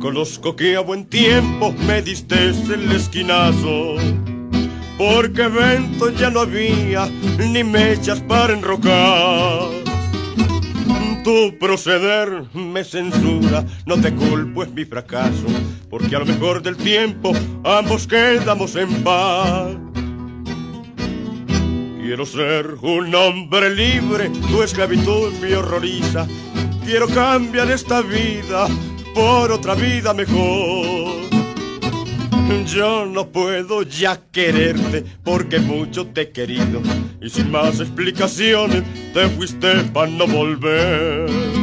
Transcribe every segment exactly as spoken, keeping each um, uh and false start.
Reconozco que a buen tiempo me diste el esquinazo, porque vento ya no había ni mechas para enrocar. Tu proceder me censura, no te culpo, es mi fracaso, porque a lo mejor del tiempo ambos quedamos en paz. Quiero ser un hombre libre, tu esclavitud me horroriza. Quiero cambiar esta vida por otra vida mejor. Yo no puedo ya quererte porque mucho te he querido, y sin más explicaciones te fuiste para no volver.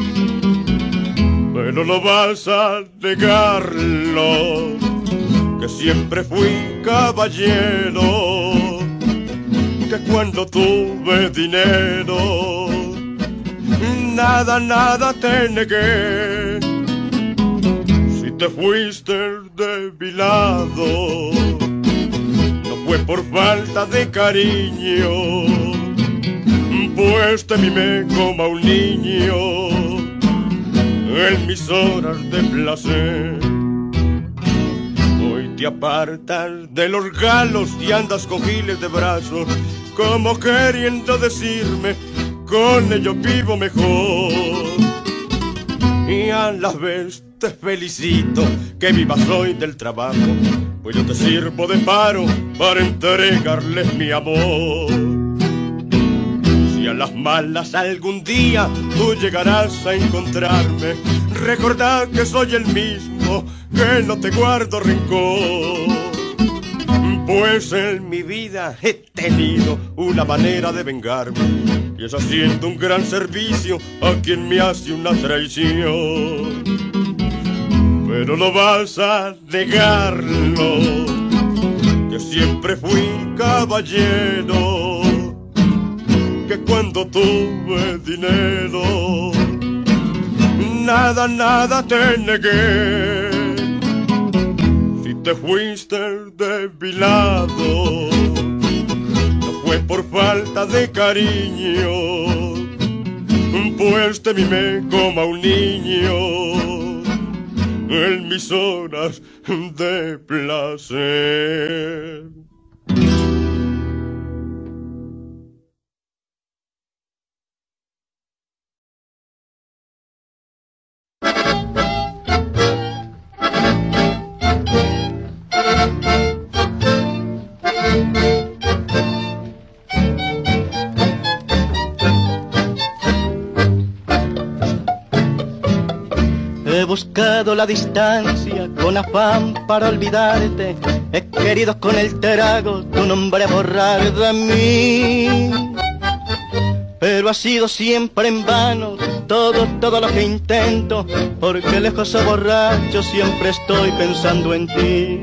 Pero no vas a negarlo, que siempre fui caballero, que cuando tuve dinero nada, nada te negué. Si te fuiste de mi lado, no fue por falta de cariño, pues te mimé como a un niño en mis horas de placer. Hoy te apartas de los galos y andas con giles de brazos, como queriendo decirme, con ellos vivo mejor. Y a la vez te felicito que vivas hoy del trabajo, pues yo te sirvo de paro para entregarles mi amor. Si a las malas algún día tú llegarás a encontrarme, recordad que soy el mismo, que no te guardo rencor. Pues en mi vida he tenido una manera de vengarme, y es haciendo un gran servicio a quien me hace una traición. Pero no vas a negarlo, que siempre fui caballero, que cuando tuve dinero nada, nada te negué. Si te fuiste de mi lado, no fue por falta de cariño, pues te mimé como a un niño en mis horas de placer. He buscado la distancia con afán para olvidarte, he querido con el trago tu nombre borrar de mí, pero ha sido siempre en vano todo, todo lo que intento, porque lejos o borracho siempre estoy pensando en ti.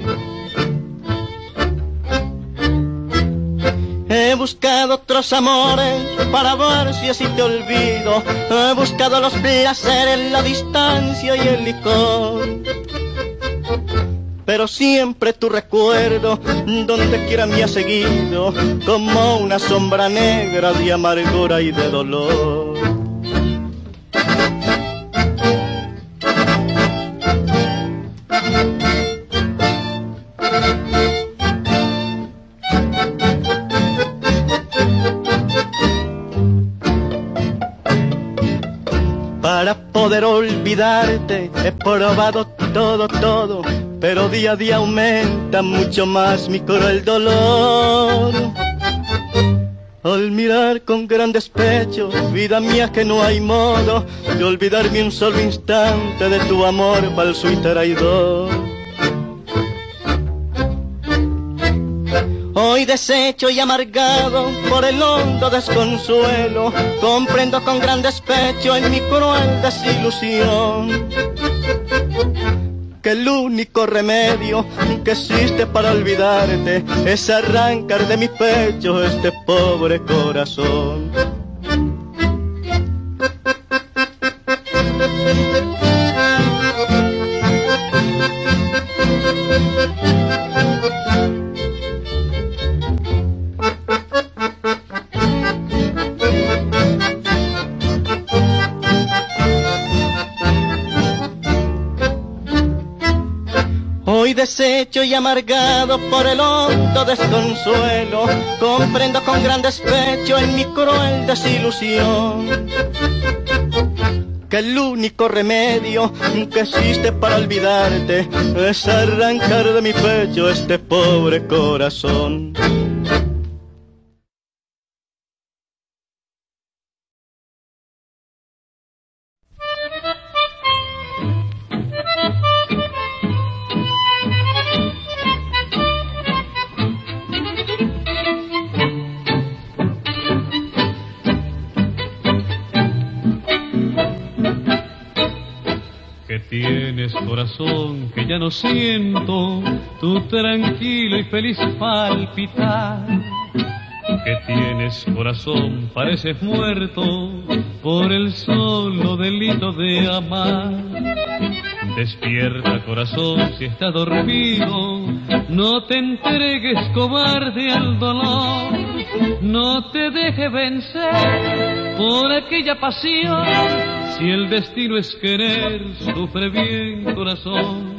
He buscado otros amores para ver si así te olvido, he buscado los placeres, la distancia y el licor, pero siempre tu recuerdo donde quiera me ha seguido, como una sombra negra de amargura y de dolor. Para poder olvidarte he probado todo, todo, pero día a día aumenta mucho más mi cruel dolor. Al mirar con gran despecho, vida mía, que no hay modo de olvidarme un solo instante de tu amor falso y traidor. Hoy deshecho y amargado por el hondo desconsuelo, comprendo con gran despecho en mi cruel desilusión que el único remedio que existe para olvidarte es arrancar de mi pecho este pobre corazón. deshecho y amargado por el hondo desconsuelo, comprendo con gran despecho en mi cruel desilusión que el único remedio que existe para olvidarte es arrancar de mi pecho este pobre corazón. Tienes corazón que ya no siento tu tranquilo y feliz palpitar. Que tienes corazón, pareces muerto por el solo delito de amar. Despierta corazón si estás dormido, no te entregues cobarde al dolor, no te dejes vencer por aquella pasión. Si el destino es querer, sufre bien corazón.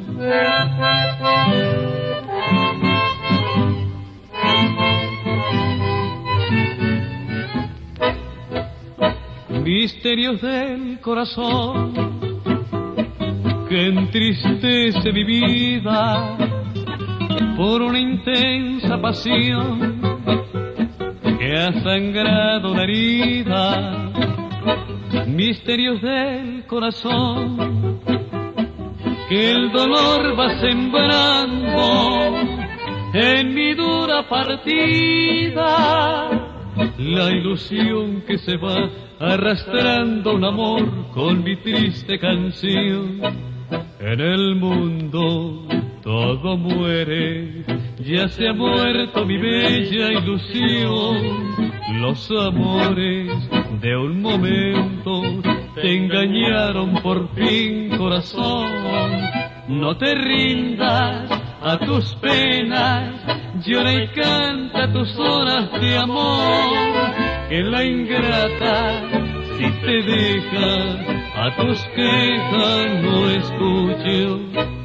Misterios del corazón que entristece mi vida por una intensa pasión que ha sangrado la herida. Misterios del corazón que el dolor va sembrando en mi dura partida, la ilusión que se va arrastrando un amor con mi triste canción. En el mundo todo muere, ya se ha muerto mi bella ilusión. Los amores de un momento te engañaron por fin corazón. No te rindas a tus penas, llora y canta tus horas de amor, que la ingrata si te deja a tus quejas no escucho.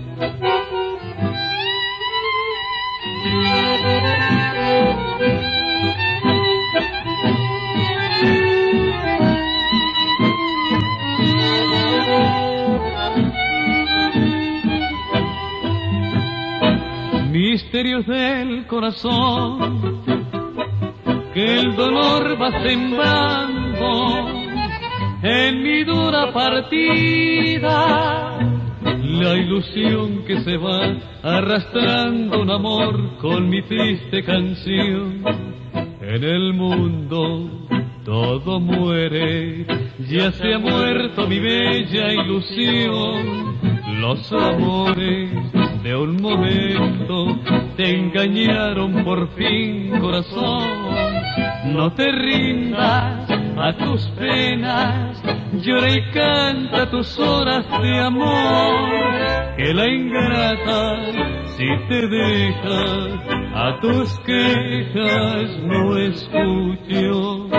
Misterios del corazón que el dolor va sembrando en mi dura partida, la ilusión que se va arrastrando un amor con mi triste canción. En el mundo todo muere, ya se ha muerto mi bella ilusión. Los amores de un momento te engañaron por fin corazón. No te rindas a tus penas, llora y canta tus horas de amor, que la ingrata si te deja a tus quejas no escucho.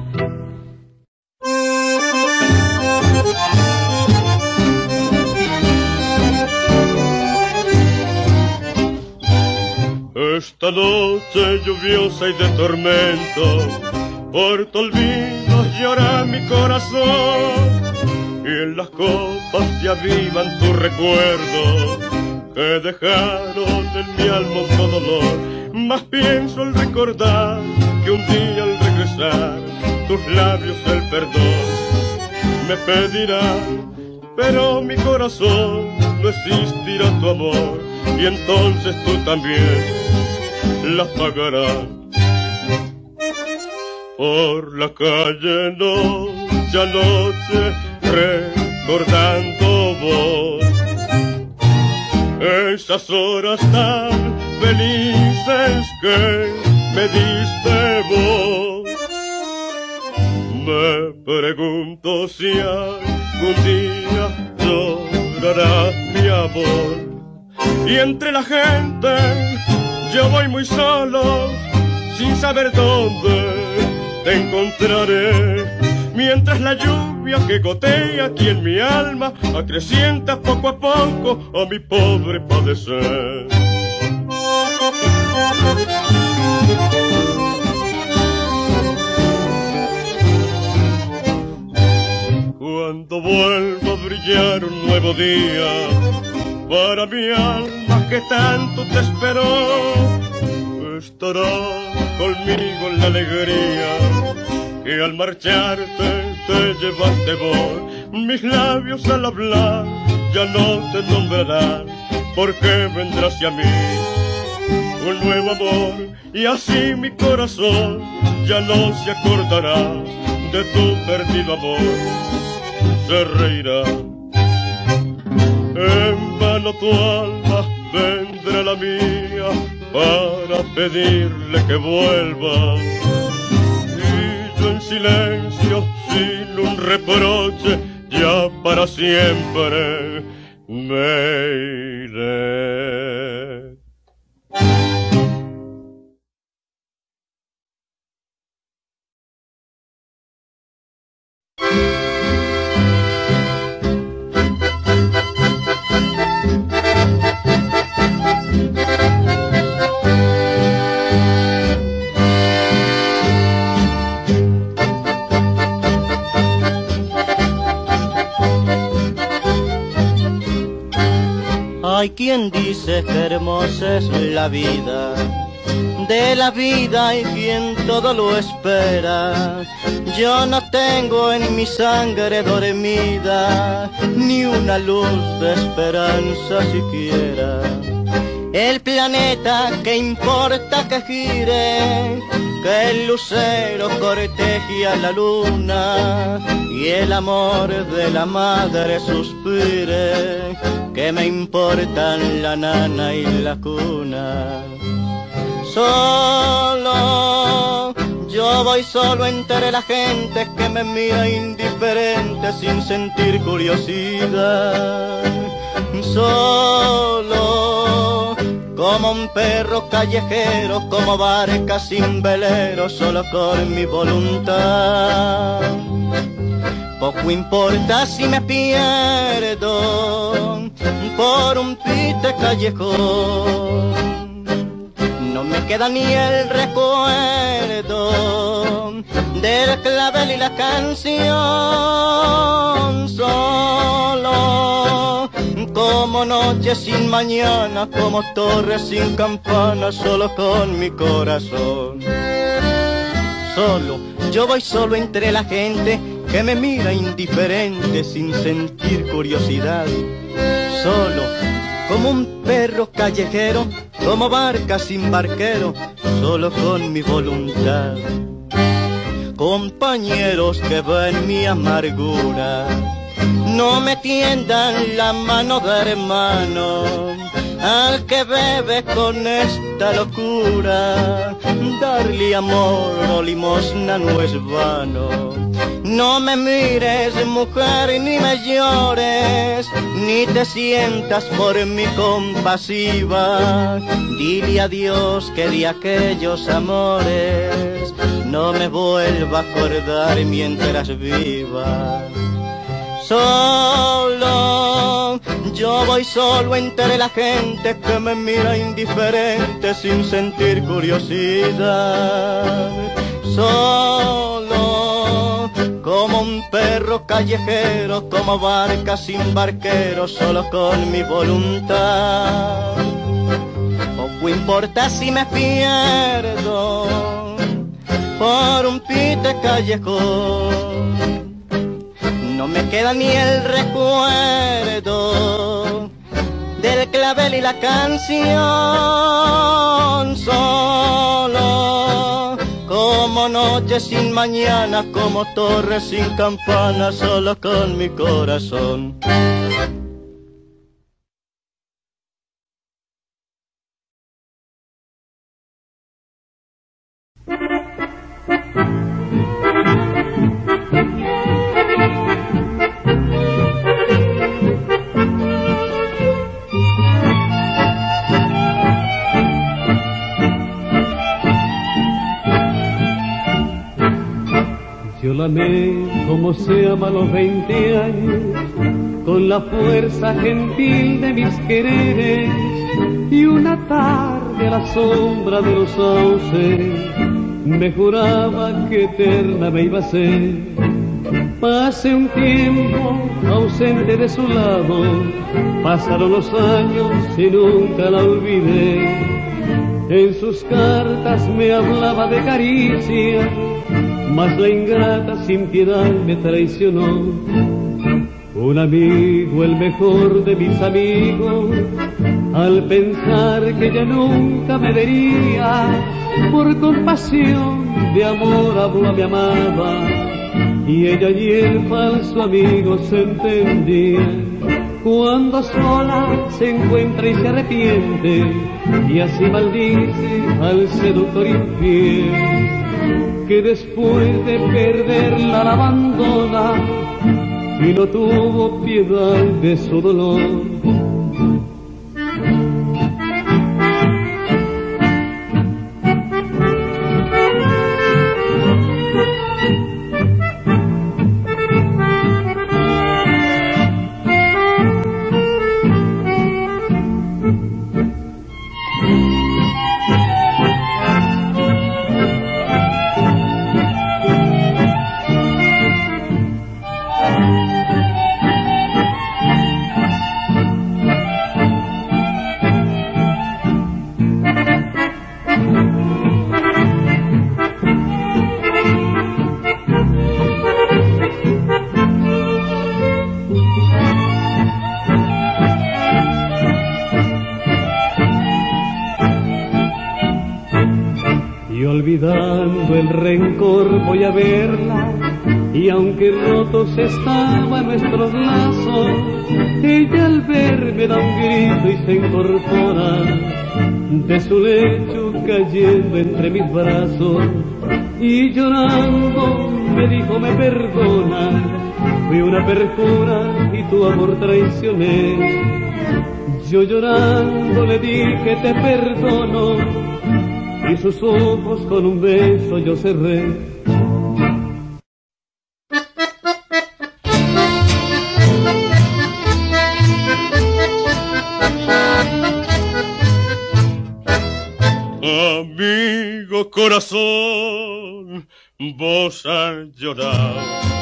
Esta noche lluviosa y de tormento, por tu olvido llora mi corazón, y en las copas se avivan tus recuerdos que dejaron en mi alma un dolor. Más pienso al recordar que un día al regresar tus labios el perdón me pedirán, pero mi corazón no existirá tu amor, y entonces tú también las pagarás. Por la calle noche a noche recordando vos esas horas tan felices que me diste vos. Me pregunto si algún día llorarás mi amor, y entre la gente yo voy muy solo, sin saber dónde te encontraré, mientras la lluvia lluvia que gotea aquí en mi alma acrecienta poco a poco a mi pobre padecer. Cuando vuelva a brillar un nuevo día para mi alma que tanto te esperó, estará conmigo en la alegría que al marcharte te llevaste vos. Mis labios al hablar ya no te nombrarán, porque vendrá hacia mí un nuevo amor, y así mi corazón ya no se acordará de tu perdido amor. Se reirá. En vano tu alma vendrá la mía para pedirle que vuelva, y yo en silencio, sin un reproche, ya para siempre me iré. Hay quien dice que hermosa es la vida, de la vida hay quien todo lo espera. Yo no tengo en mi sangre dormida ni una luz de esperanza siquiera. El planeta, ¿qué importa que gire? Que el lucero corteje a la luna y el amor de la madre suspire. ¿Qué me importan la nana y la cuna? Solo, yo voy solo entre la gente que me mira indiferente sin sentir curiosidad. Solo, como un perro callejero, como barca sin velero, solo con mi voluntad. Poco importa si me pierdo por un pite callejón, no me queda ni el recuerdo del clavel y la canción. Solo, como noche sin mañana, como torre sin campana, solo con mi corazón. Solo, yo voy solo entre la gente que me mira indiferente sin sentir curiosidad. Solo, como un perro callejero, como barca sin barquero, solo con mi voluntad. Compañeros que ven mi amargura, no me tiendan la mano de hermano. Al que bebe con esta locura, darle amor o limosna no es vano. No me mires, mujer, ni me llores, ni te sientas por mí compasiva. Dile a Dios que de aquellos amores no me vuelva a acordar mientras viva. Solo, yo voy solo entre la gente que me mira indiferente sin sentir curiosidad. Solo, como un perro callejero, como barca sin barquero, solo con mi voluntad. Poco importa si me pierdo por un pite callejón, no me queda ni el recuerdo del clavel y la canción. Solo, como noche sin mañana, como torre sin campana, solo con mi corazón. Yo Yo la amé como se ama a los veinte años, con la fuerza gentil de mis quereres, y una tarde a la sombra de los sauces me juraba que eterna me iba a ser. Pasé un tiempo ausente de su lado, pasaron los años y nunca la olvidé. En sus cartas me hablaba de caricia, mas la ingrata sin piedad me traicionó. Un amigo, el mejor de mis amigos, al pensar que ya nunca me vería, por compasión de amor habló a mi amada, y ella y el falso amigo se entendían. Cuando sola se encuentra y se arrepiente, y así maldice al seductor infiel, que después de perderla la abandona, y no tuvo piedad de su dolor. Olvidando el rencor voy a verla, y aunque rotos estaban nuestros lazos, ella al verme da un grito y se incorpora de su lecho cayendo entre mis brazos, y llorando me dijo me perdona, fui una perjura y tu amor traicioné. Yo llorando le dije te perdono, y sus ojos con un beso yo cerré. Amigo corazón, vos al llorar,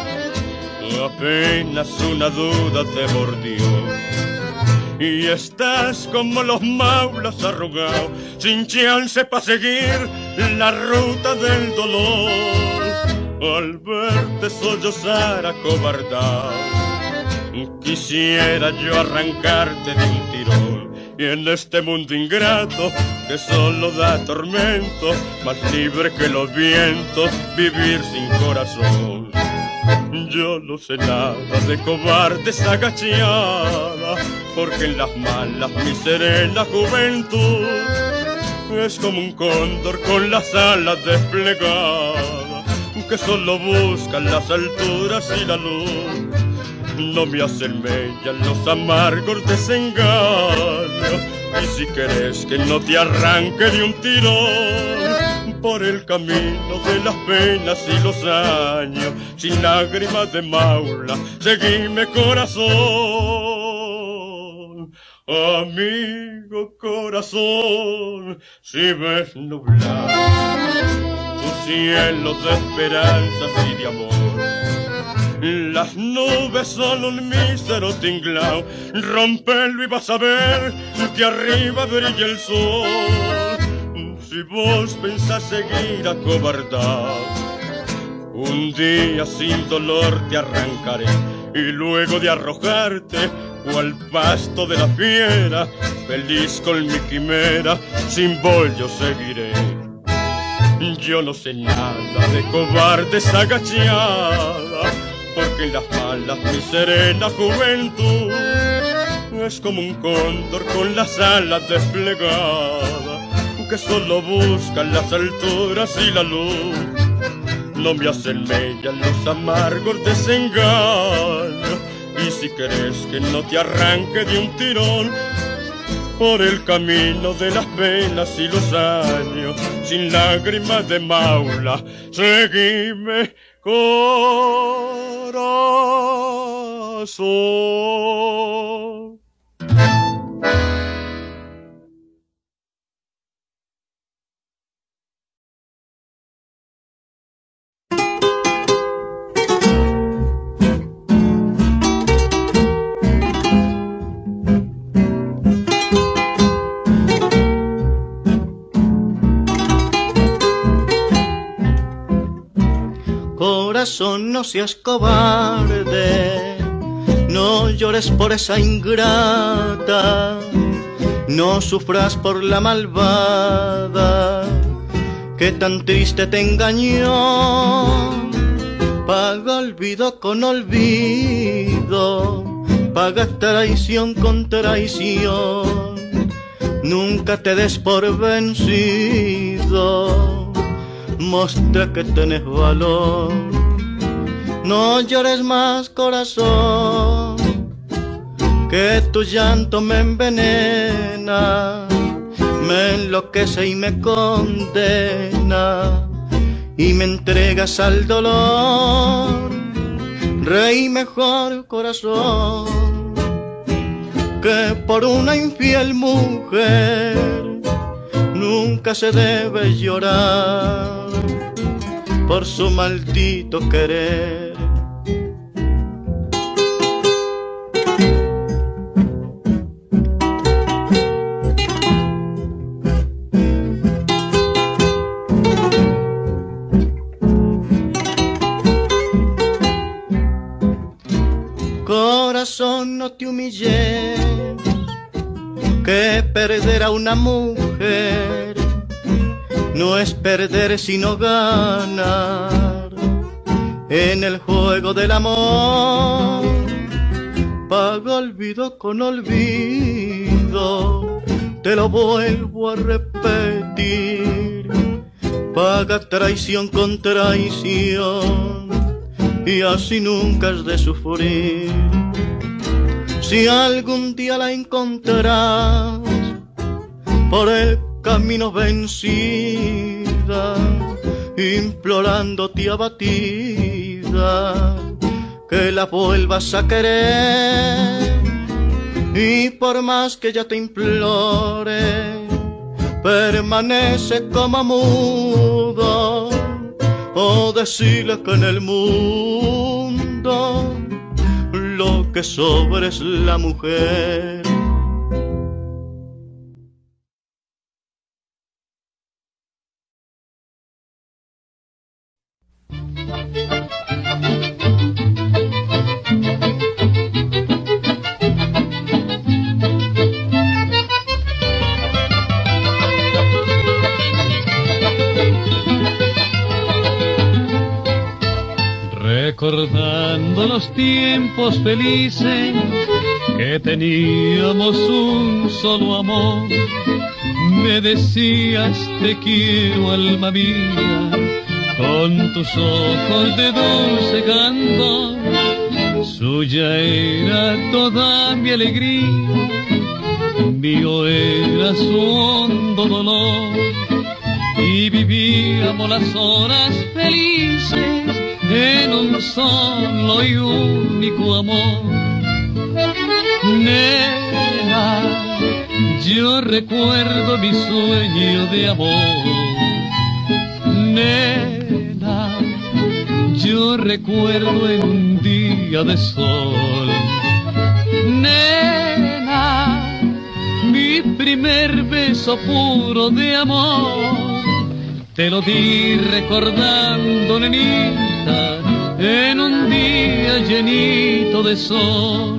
apenas una duda te mordió, y estás como los maulas arrugados, sin chance pa' seguir la ruta del dolor. Al verte sollozar acobardado, quisiera yo arrancarte de un tirón, y en este mundo ingrato que solo da tormento, más libre que los vientos, vivir sin corazón. Yo no sé nada de cobardes agacheada, porque en las malas mi serena juventud es como un cóndor con las alas desplegadas, que solo buscan las alturas y la luz. No me hacen mella los amargos desengaños, y si querés que no te arranque de un tirón por el camino de las penas y los años, sin lágrimas de maula, seguime corazón. Amigo corazón, si ves nublar tu cielo de esperanzas y de amor, las nubes son un mísero tinglao, rompelo y vas a ver que arriba brilla el sol. Si vos pensás seguir acobardado, un día sin dolor te arrancaré, y luego de arrojarte cual pasto de la fiera, feliz con mi quimera, sin vos yo seguiré. Yo no sé nada de cobardes agacheada, porque en las malas mi serena juventud es como un cóndor con las alas desplegadas, que solo buscan las alturas y la luz. No me hacen mella los amargos desengaños, y si querés que no te arranque de un tirón por el camino de las penas y los años, sin lágrimas de maula, seguime corazón. Corazón, no seas cobarde, no llores por esa ingrata, no sufras por la malvada que tan triste te engañó. Paga olvido con olvido, paga traición con traición, nunca te des por vencido. Mostra que tenés valor, no llores más, corazón, que tu llanto me envenena, me enloquece y me condena, y me entregas al dolor. Rey mejor, corazón, que por una infiel mujer nunca se debe llorar por su maldito querer. Corazón, no te humilles, que perder a una mujer no es perder sino ganar en el juego del amor. Paga olvido con olvido, te lo vuelvo a repetir. Paga traición con traición, y así nunca has de sufrir. Si algún día la encontrarás por el camino vencida, implorándote abatida, que la vuelvas a querer. Y por más que ella te implore, permanece como mudo, o decirle que en el mundo lo que sobra es la mujer. Recordando los tiempos felices que teníamos un solo amor, me decías te quiero, alma mía, con tus ojos de dulce canto. Suya era toda mi alegría, mío era su hondo dolor, y vivíamos las horas felices en un solo y único amor. Nena, yo recuerdo mi sueño de amor. Nena, yo recuerdo en un día de sol. Nena, mi primer beso puro de amor, te lo di recordando, nenita, en un día llenito de sol.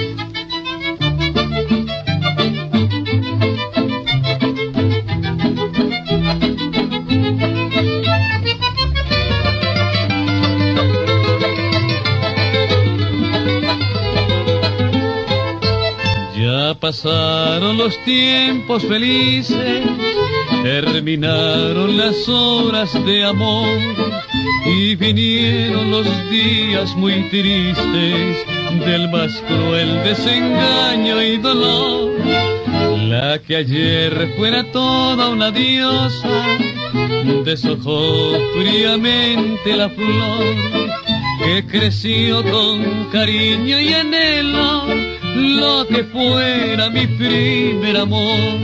Ya pasaron los tiempos felices, terminaron las horas de amor, y vinieron los días muy tristes del más cruel desengaño y dolor. La que ayer fuera toda una diosa, deshojó fríamente la flor que creció con cariño y anhelo, lo que fuera mi primer amor.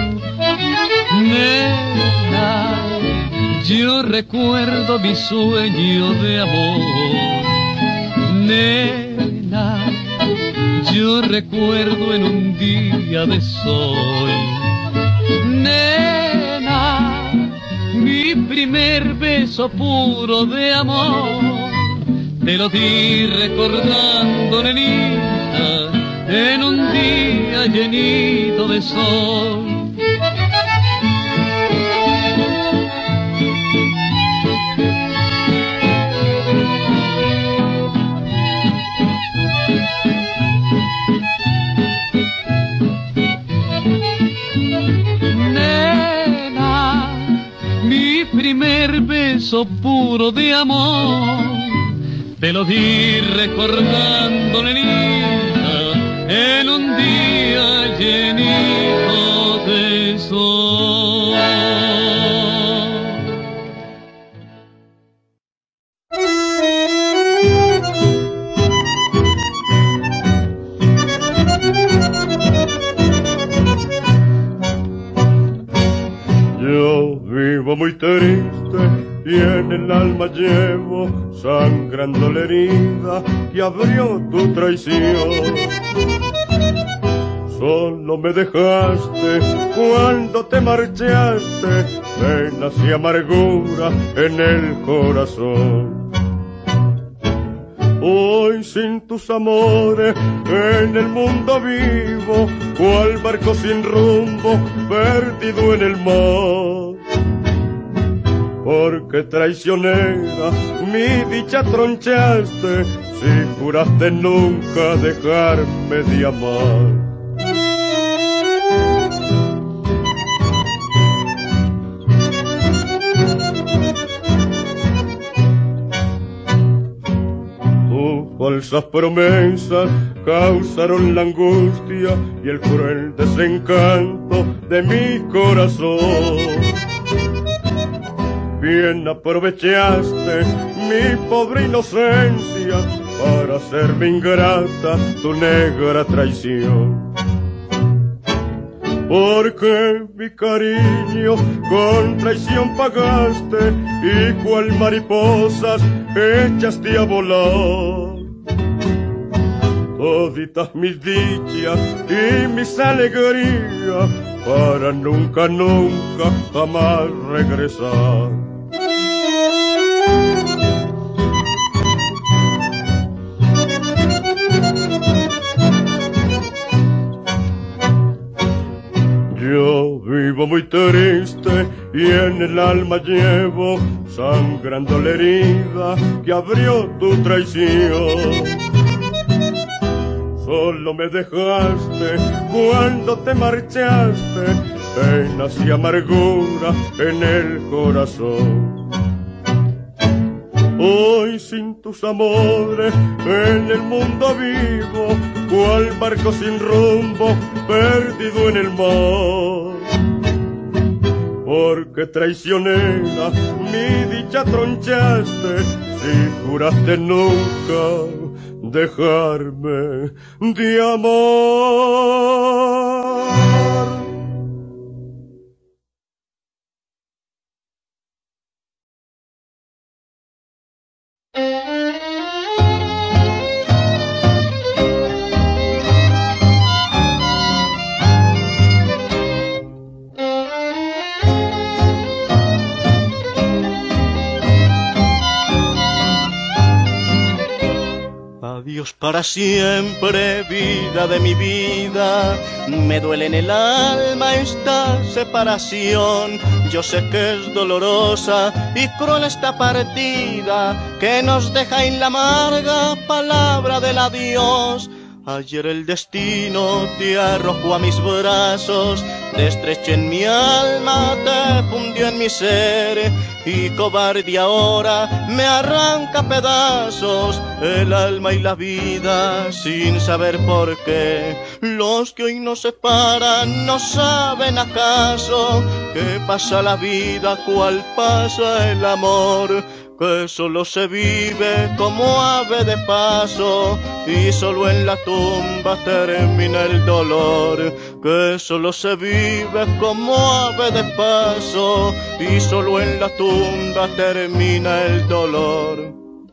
Nena, yo recuerdo mi sueño de amor. Nena, yo recuerdo en un día de sol. Nena, mi primer beso puro de amor, te lo di recordando, nenita, en un día llenito de sol. Primer beso puro de amor, te lo di recordando, nenita, en un día llenito de sol. Yo vivo muy triste y en el alma llevo sangrando la herida que abrió tu traición. Solo me dejaste cuando te marchaste, penas y amargura en el corazón. Hoy sin tus amores en el mundo vivo, cual barco sin rumbo perdido en el mar. Porque traicionera mi dicha tronchaste, si juraste nunca dejarme de amar. Falsas promesas causaron la angustia y el cruel desencanto de mi corazón. Bien aprovechaste mi pobre inocencia para hacerme ingrata tu negra traición. Porque mi cariño con traición pagaste y cual mariposas echaste a volar. Toditas mis dichas y mis alegrías para nunca, nunca, jamás regresar. Yo vivo muy triste y en el alma llevo sangrando la herida que abrió tu traición. Solo me dejaste cuando te marchaste, penas y amargura en el corazón. Hoy sin tus amores en el mundo vivo, cual barco sin rumbo perdido en el mar. Porque traicionera mi dicha tronchaste, si juraste nunca dejarme de amar. Adiós para siempre, vida de mi vida, me duele en el alma esta separación. Yo sé que es dolorosa y cruel esta partida que nos deja en la amarga palabra del adiós. Ayer el destino te arrojó a mis brazos, te estreché en mi alma, te fundió en mi ser, y cobarde ahora me arranca a pedazos el alma y la vida sin saber por qué. Los que hoy nos separan no saben acaso qué pasa la vida, cuál pasa el amor, que solo se vive como ave de paso y solo en la tumba termina el dolor, que solo se vive como ave de paso y solo en la tumba termina el dolor.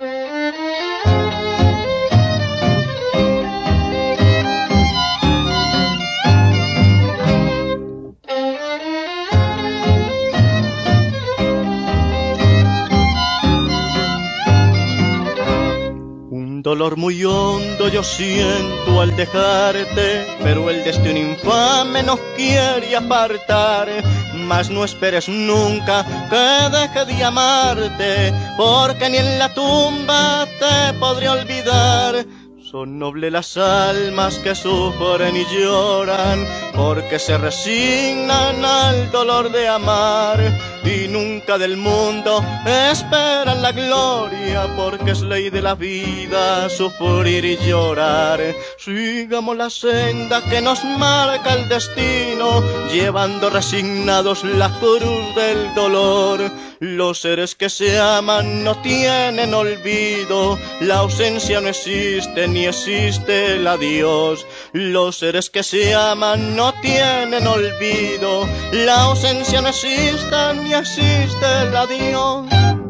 Dolor muy hondo yo siento al dejarte, pero el destino infame nos quiere apartar. Mas no esperes nunca que deje de amarte, porque ni en la tumba te podré olvidar. Son nobles las almas que sufren y lloran, porque se resignan al dolor de amar, y nunca del mundo esperan la gloria, porque es ley de la vida sufrir y llorar. Sigamos la senda que nos marca el destino, llevando resignados la cruz del dolor. Los seres que se aman no tienen olvido, la ausencia no existe ni existe el adiós. Los seres que se aman no tienen olvido, la ausencia no existe ni existe el adiós.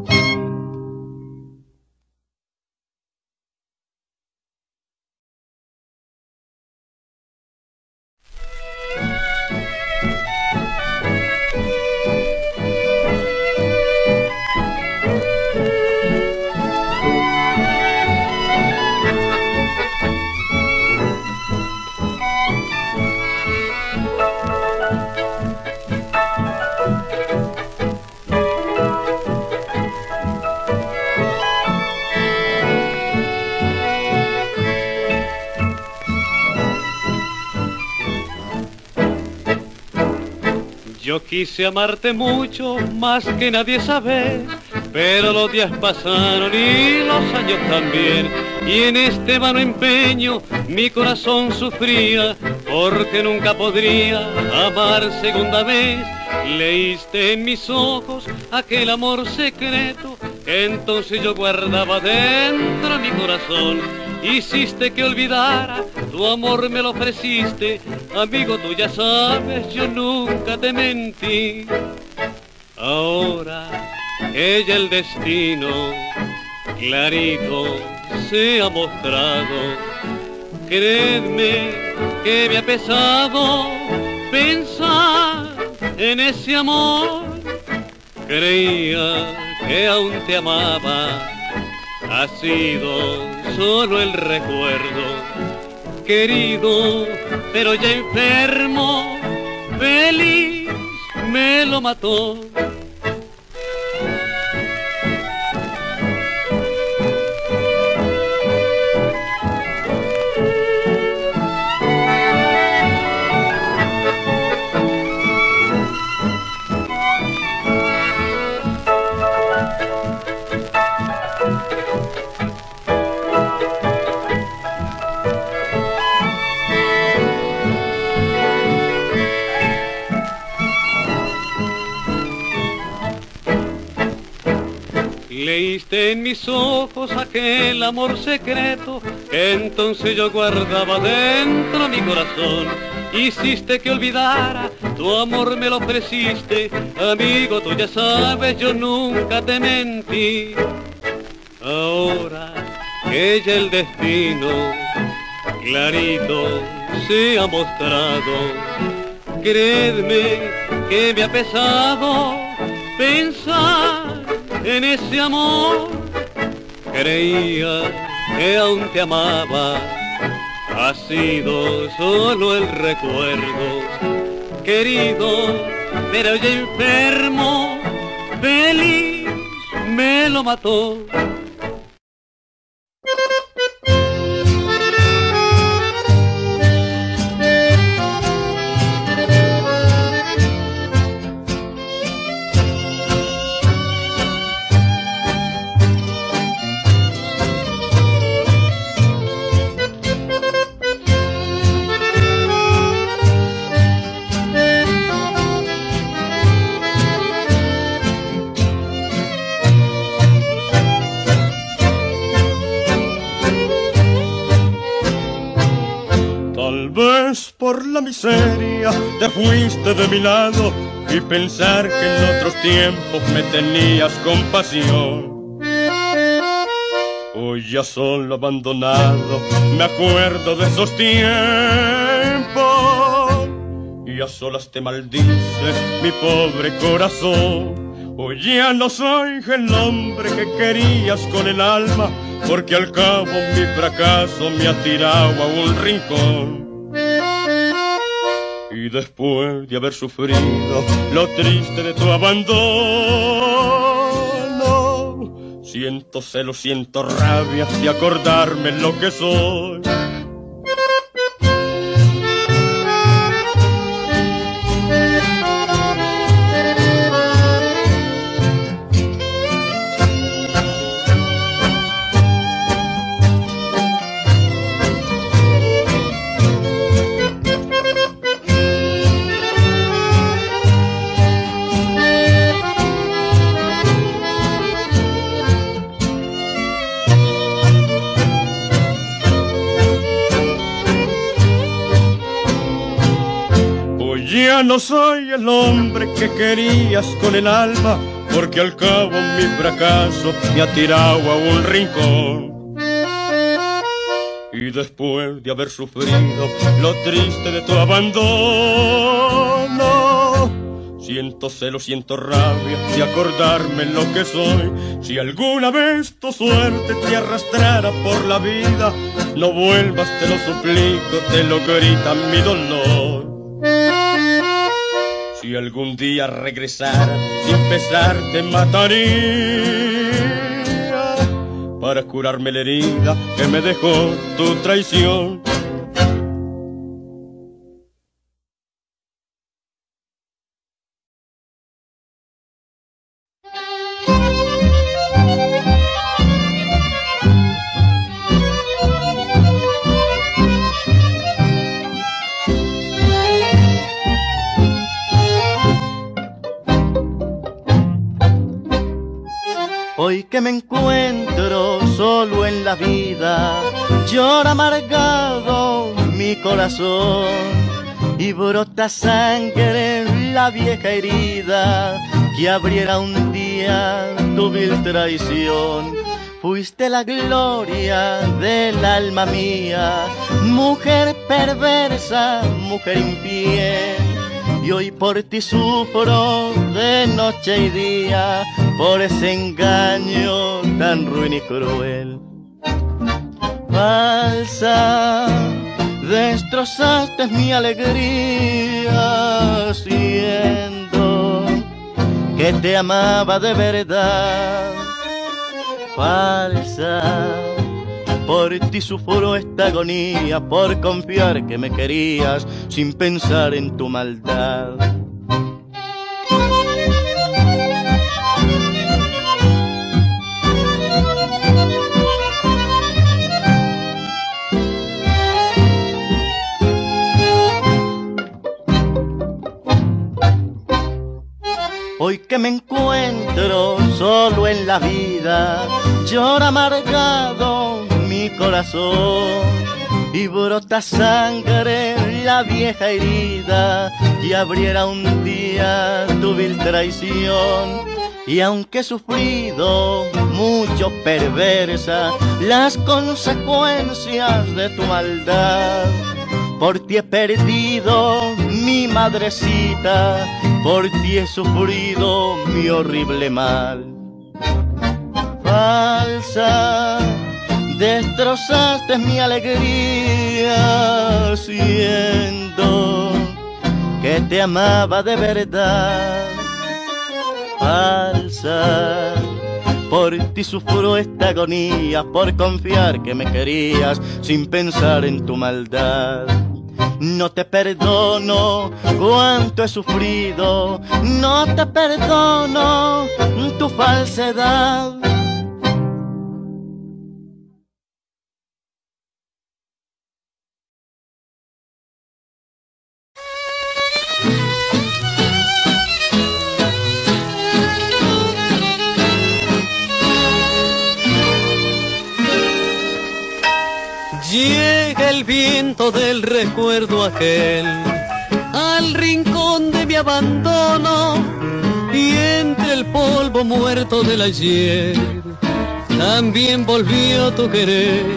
Yo quise amarte mucho, más que nadie sabe, pero los días pasaron y los años también, y en este vano empeño mi corazón sufría, porque nunca podría amar segunda vez. Leíste en mis ojos aquel amor secreto que entonces yo guardaba dentro de mi corazón. Hiciste que olvidara, tu amor me lo ofreciste, amigo, tú ya sabes, yo nunca te mentí. Ahora ella el destino clarito se ha mostrado, créeme que me ha pesado pensar en ese amor. Creía que aún te amaba, ha sido solo el recuerdo, querido, pero ya enfermo, feliz me lo mató. Leíste en mis ojos aquel amor secreto que entonces yo guardaba dentro mi corazón. Hiciste que olvidara, tu amor me lo ofreciste, amigo, tú ya sabes, yo nunca te mentí. Ahora que ya el destino clarito se ha mostrado, créeme que me ha pesado pensar en ese amor. Creía que aún te amaba, ha sido solo el recuerdo, querido, pero ya enfermo, feliz me lo mató. vez por la miseria te fuiste de mi lado y pensar que en otros tiempos me tenías compasión. Hoy ya solo abandonado me acuerdo de esos tiempos y a solas te maldice mi pobre corazón. Hoy ya no soy el hombre que querías con el alma, porque al cabo mi fracaso me ha tirado a un rincón. Y después de haber sufrido lo triste de tu abandono, siento celos, siento rabia de acordarme lo que soy. Ya no soy el hombre que querías con el alma, porque al cabo mi fracaso me ha tirado a un rincón. Y después de haber sufrido lo triste de tu abandono, siento celos, siento rabia de acordarme lo que soy. Si alguna vez tu suerte te arrastrara por la vida, no vuelvas, te lo suplico, te lo grita mi dolor. Si algún día regresara sin pesar te mataría para curarme la herida que me dejó tu traición. Hoy que me encuentro solo en la vida, llora amargado mi corazón y brota sangre en la vieja herida que abriera un día tu vil traición. Fuiste la gloria del alma mía, mujer perversa, mujer infiel. Y hoy por ti sufro de noche y día, por ese engaño tan ruin y cruel. Falsa, destrozaste mi alegría, siendo que te amaba de verdad. Falsa, por ti sufro esta agonía, por confiar que me querías sin pensar en tu maldad. Hoy que me encuentro solo en la vida, llora amargado mi corazón y brota sangre en la vieja herida que abriera un día tu vil traición. Y aunque he sufrido mucho perversa las consecuencias de tu maldad, por ti he perdido mi madrecita, por ti he sufrido mi horrible mal. Falsa, destrozaste mi alegría, siendo que te amaba de verdad. Falsa, por ti sufro esta agonía, por confiar que me querías sin pensar en tu maldad. No te perdono cuánto he sufrido, no te perdono tu falsedad. Llega el viento del recuerdo aquel al rincón de mi abandono, y entre el polvo muerto del ayer también volvió tu querer.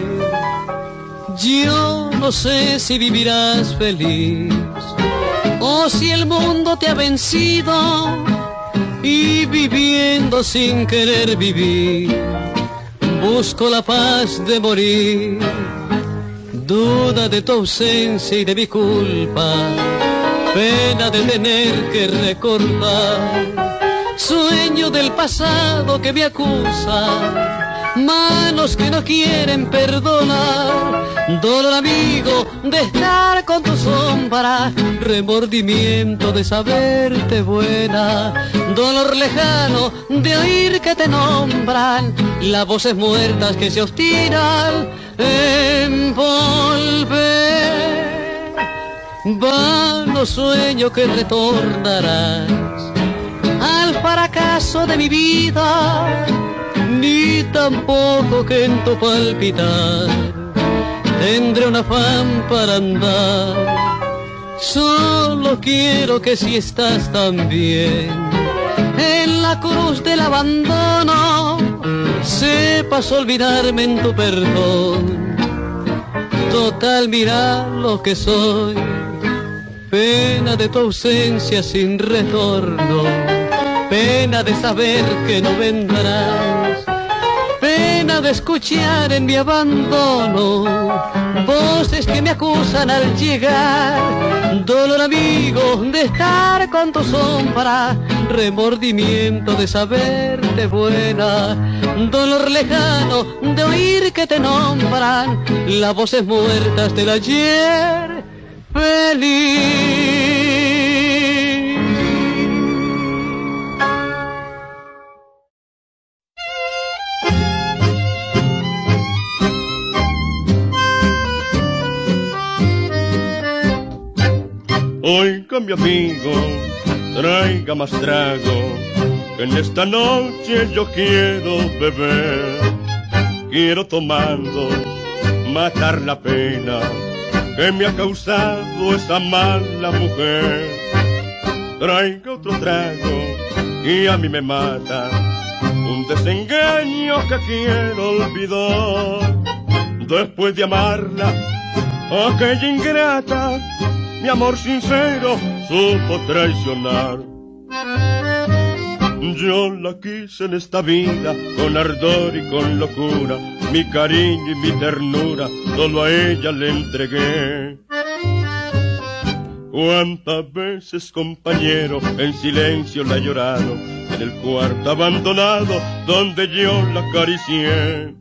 Yo no sé si vivirás feliz o si el mundo te ha vencido, y viviendo sin querer vivir busco la paz de morir. Duda de tu ausencia y de mi culpa, pena de tener que recordar, sueño del pasado que me acusa, manos que no quieren perdonar, dolor amigo de estar con tu sombra, remordimiento de saberte buena, dolor lejano de oír que te nombran, las voces muertas que se obstinan en volver. Vano sueño que retornarás al fracaso de mi vida, ni tampoco que en tu palpitar tendré un afán para andar. Solo quiero que si estás también en la cruz del abandono, sepas olvidarme en tu perdón. Total, mira lo que soy, pena de tu ausencia sin retorno, pena de saber que no vendrás, pena de escuchar en mi abandono voces que me acusan al llegar, dolor amigo de estar con tu sombra, remordimiento de saberte buena, dolor lejano de oír que te nombran, las voces muertas del ayer feliz. Oiga mi amigo, traiga más trago, que en esta noche yo quiero beber. Quiero tomando matar la pena que me ha causado esa mala mujer. Traiga otro trago y a mí me mata un desengaño que quiero olvidar. Después de amarla, aquella ingrata, mi amor sincero supo traicionar. Yo la quise en esta vida con ardor y con locura, mi cariño y mi ternura solo a ella le entregué. Cuántas veces, compañero, en silencio la he llorado, en el cuarto abandonado donde yo la acaricié.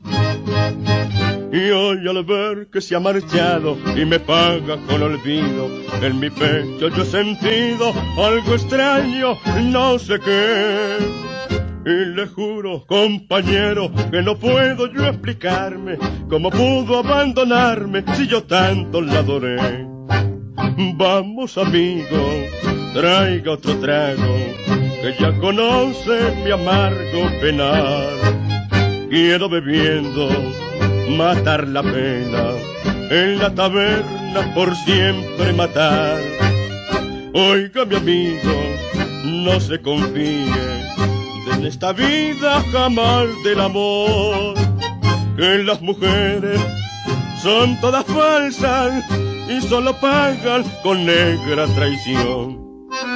Y hoy al ver que se ha marchado y me paga con olvido, en mi pecho yo he sentido algo extraño, no sé qué. Y le juro, compañero, que no puedo yo explicarme cómo pudo abandonarme si yo tanto la adoré. Vamos amigo, traiga otro trago, que ya conoce mi amargo penar. Quiero bebiendo matar la pena, en la taberna por siempre matar. Oiga mi amigo, no se confíe en esta vida jamás del amor, que las mujeres son todas falsas y solo pagan con negra traición.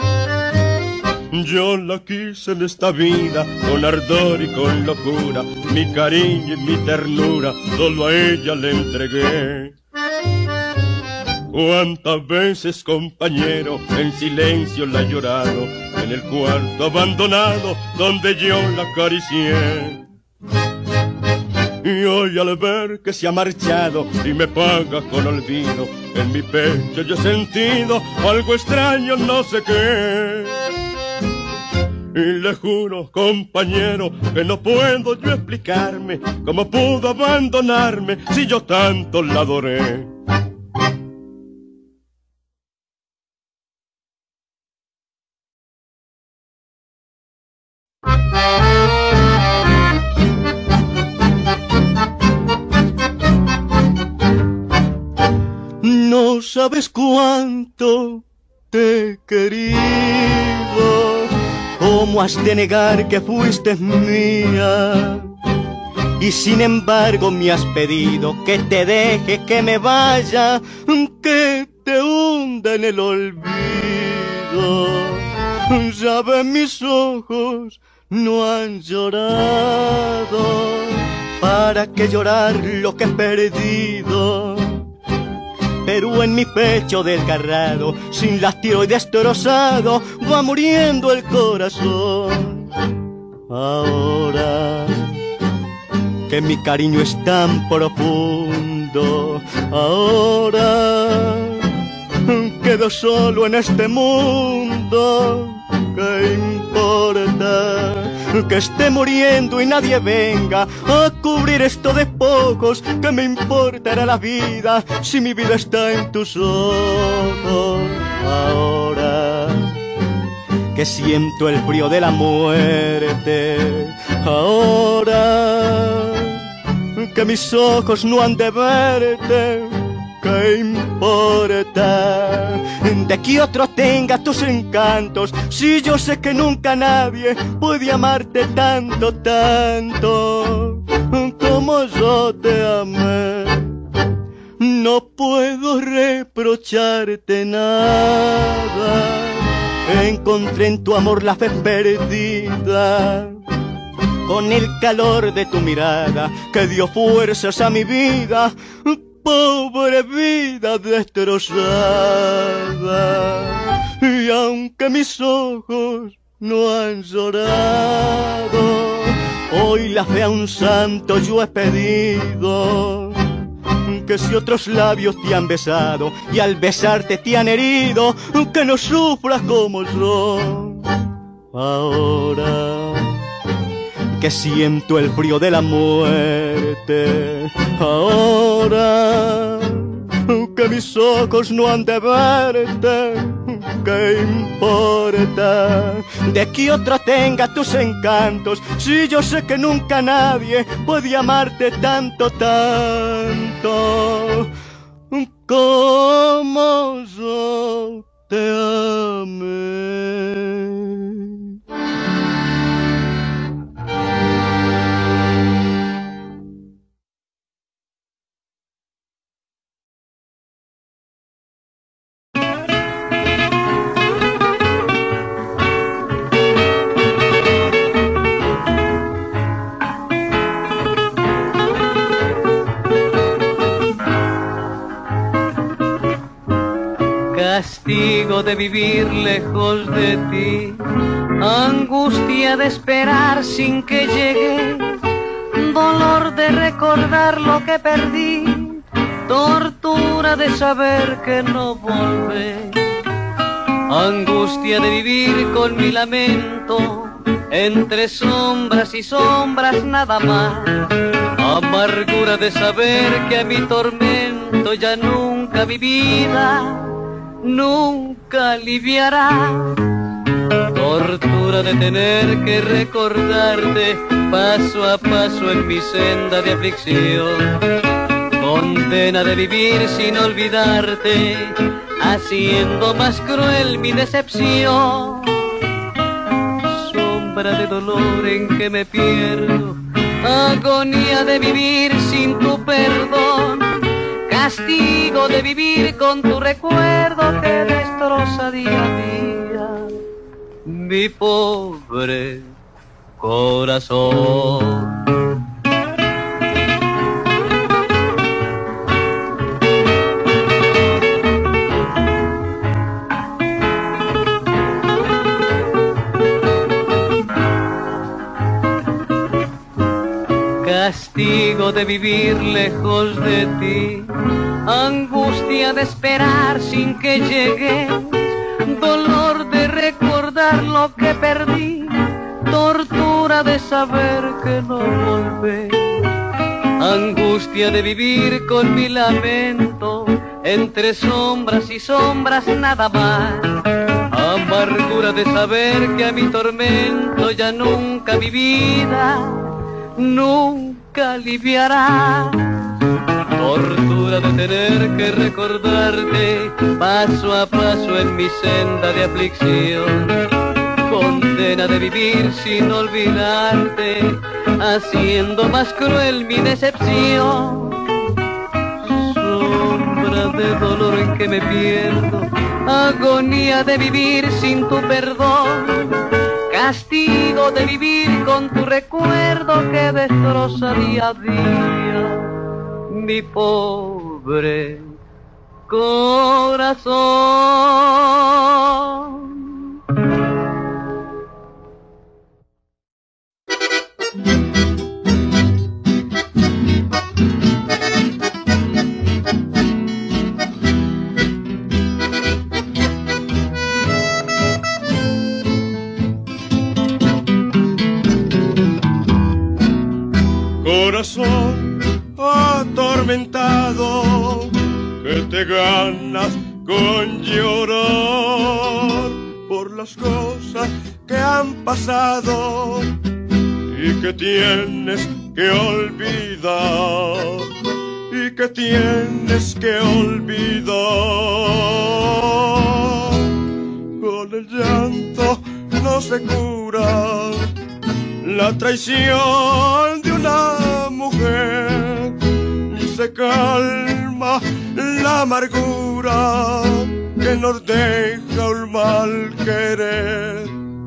Yo la quise en esta vida con ardor y con locura, mi cariño y mi ternura solo a ella le entregué. Cuántas veces, compañero, en silencio la he llorado, en el cuarto abandonado donde yo la acaricié. Y hoy al ver que se ha marchado y me paga con olvido, en mi pecho yo he sentido algo extraño, no sé qué. Y le juro, compañero, que no puedo yo explicarme cómo pudo abandonarme si yo tanto la adoré. no sabes cuánto te he querido. ¿Cómo has de negar que fuiste mía? Y sin embargo me has pedido que te deje, que me vaya, que te hunda en el olvido. Ya ven, mis ojos no han llorado. ¿Para qué llorar lo que he perdido? Pero en mi pecho desgarrado, sin lastiro y destrozado, va muriendo el corazón. Ahora que mi cariño es tan profundo, ahora quedo solo en este mundo. ¿Qué importa que esté muriendo y nadie venga a cubrir estos despojos? ¿Qué me importará la vida si mi vida está en tus ojos? Ahora que siento el frío de la muerte, ahora que mis ojos no han de verte, ¿qué importa de que otro tenga tus encantos? Si yo sé que nunca nadie puede amarte tanto, tanto como yo te amé. No puedo reprocharte nada, encontré en tu amor la fe perdida, con el calor de tu mirada que dio fuerzas a mi vida. Pobre vida destrozada, y aunque mis ojos no han llorado, hoy la fe a un santo yo he pedido, que si otros labios te han besado y al besarte te han herido, que no sufras como yo. Ahora que siento el frío de la muerte, ahora que mis ojos no han de verte, ¿qué importa de que otro tenga tus encantos? Si yo sé que nunca nadie puede amarte tanto, tanto como yo te amé. Castigo de vivir lejos de ti, angustia de esperar sin que llegue, dolor de recordar lo que perdí, tortura de saber que no volveré, angustia de vivir con mi lamento, entre sombras y sombras nada más, amargura de saber que a mi tormento ya nunca mi vida nunca aliviará, tortura de tener que recordarte paso a paso en mi senda de aflicción, condena de vivir sin olvidarte, haciendo más cruel mi decepción, sombra de dolor en que me pierdo, agonía de vivir sin tu perdón, castigo de vivir con tu recuerdo que destroza día a día mi pobre corazón. Castigo de vivir lejos de ti, angustia de esperar sin que llegues, dolor de recordar lo que perdí, tortura de saber que no volveré, angustia de vivir con mi lamento, entre sombras y sombras nada más, amargura de saber que a mi tormento ya nunca mi vida nunca aliviará, tortura amargura de tener que recordarte paso a paso en mi senda de aflicción, condena de vivir sin olvidarte, haciendo más cruel mi decepción. Sombra de dolor en que me pierdo, agonía de vivir sin tu perdón, castigo de vivir con tu recuerdo que destroza día a día mi pobre corazón. Corazón atormentado, que te ganas con llorar por las cosas que han pasado y que tienes que olvidar, y que tienes que olvidar. Con el llanto no se cura la traición de una mujer, ni se calma la amargura que nos deja un mal querer.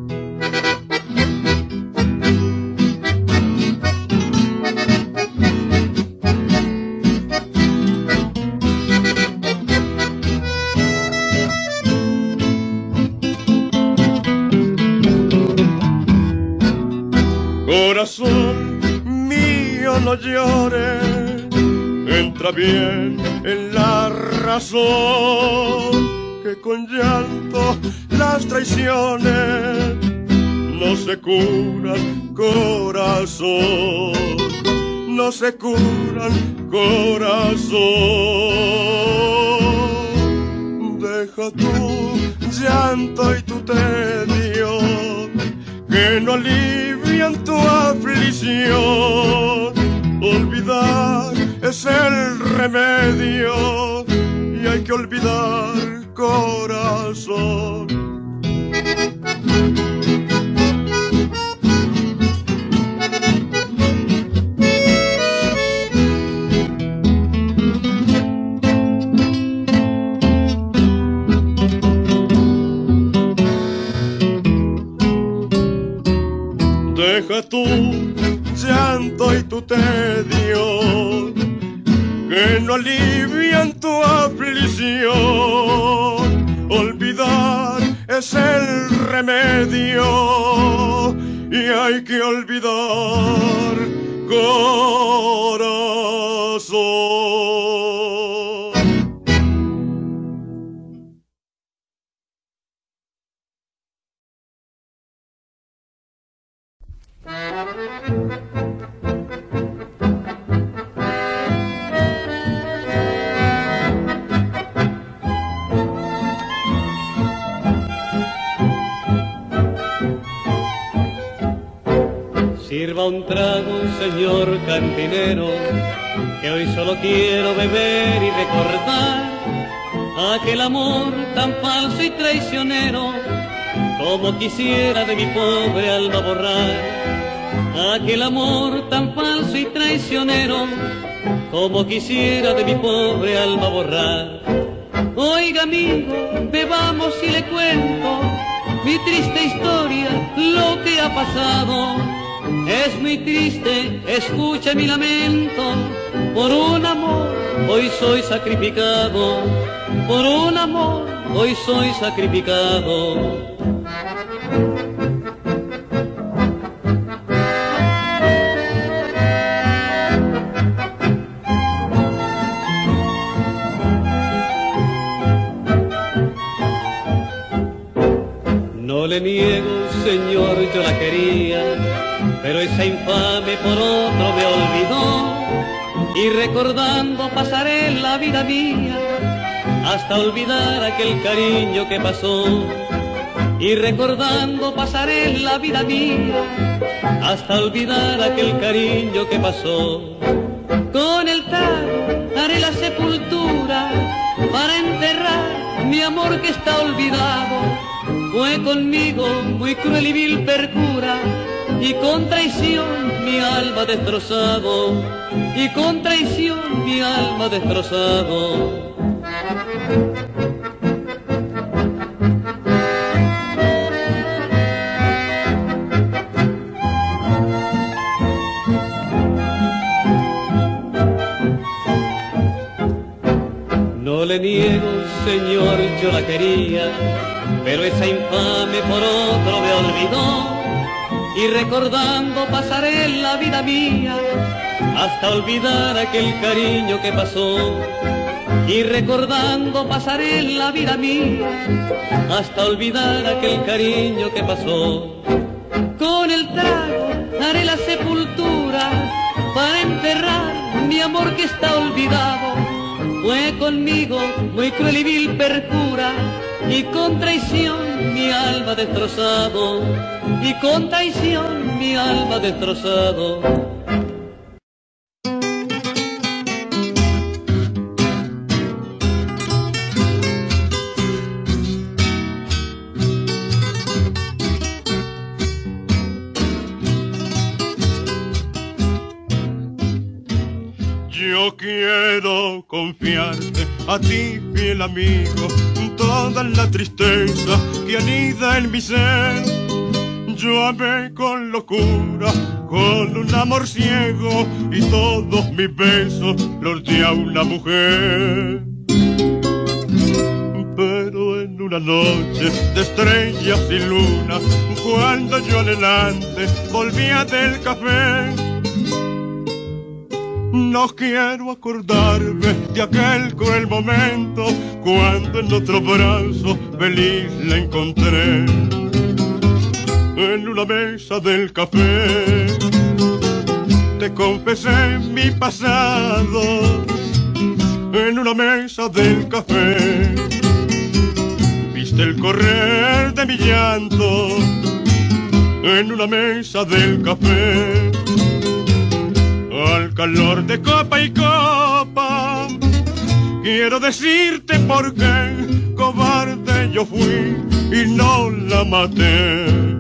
Corazón mío, no llores, entra bien en la razón, que con llanto las traiciones no se curan, corazón, no se curan, corazón. Deja tu llanto y tu tedio, que no alivian tu aflicción. Olvidar es el remedio y hay que olvidar, corazón. Deja tu llanto y tu tedio, que no alivian tu aflicción. Olvidar es el remedio y hay que olvidar, corazón. Sirva un trago, señor cantinero, que hoy solo quiero beber y recordar aquel amor tan falso y traicionero, como quisiera de mi pobre alma borrar. Aquel amor tan falso y traicionero, como quisiera de mi pobre alma borrar. Oiga amigo, bebamos y le cuento mi triste historia, lo que ha pasado. Es muy triste, escucha mi lamento, por un amor hoy soy sacrificado, por un amor hoy soy sacrificado. No le niego, señor, yo la quería, pero esa infame por otro me olvidó, y recordando pasaré la vida mía hasta olvidar aquel cariño que pasó. Y recordando pasaré la vida mía hasta olvidar aquel cariño que pasó. Con el trago haré la sepultura para enterrar mi amor que está olvidado. Fue conmigo muy cruel y vil perjura, y con traición mi alma destrozado, y con traición mi alma destrozado. No le niego, señor, yo la quería, pero esa infame por otro me olvidó. Y recordando pasaré la vida mía hasta olvidar aquel cariño que pasó. Y recordando pasaré la vida mía hasta olvidar aquel cariño que pasó. Con el trago haré la sepultura para enterrar mi amor que está olvidado. Fue conmigo muy cruel y vil perjura, y con traición mi alma destrozado, y con traición mi alma destrozado. Yo quiero confiarte a ti, fiel amigo, toda la tristeza que anida en mi ser. Yo amé con locura, con un amor ciego, y todos mis besos los di a una mujer. Pero en una noche de estrellas y luna, cuando yo adelante volvía del café, no quiero acordarme de aquel cruel momento cuando en otro brazo feliz la encontré. En una mesa del café te confesé mi pasado. En una mesa del café viste el correr de mi llanto. En una mesa del café, al calor de copa y copa, quiero decirte por qué cobarde yo fui y no la maté.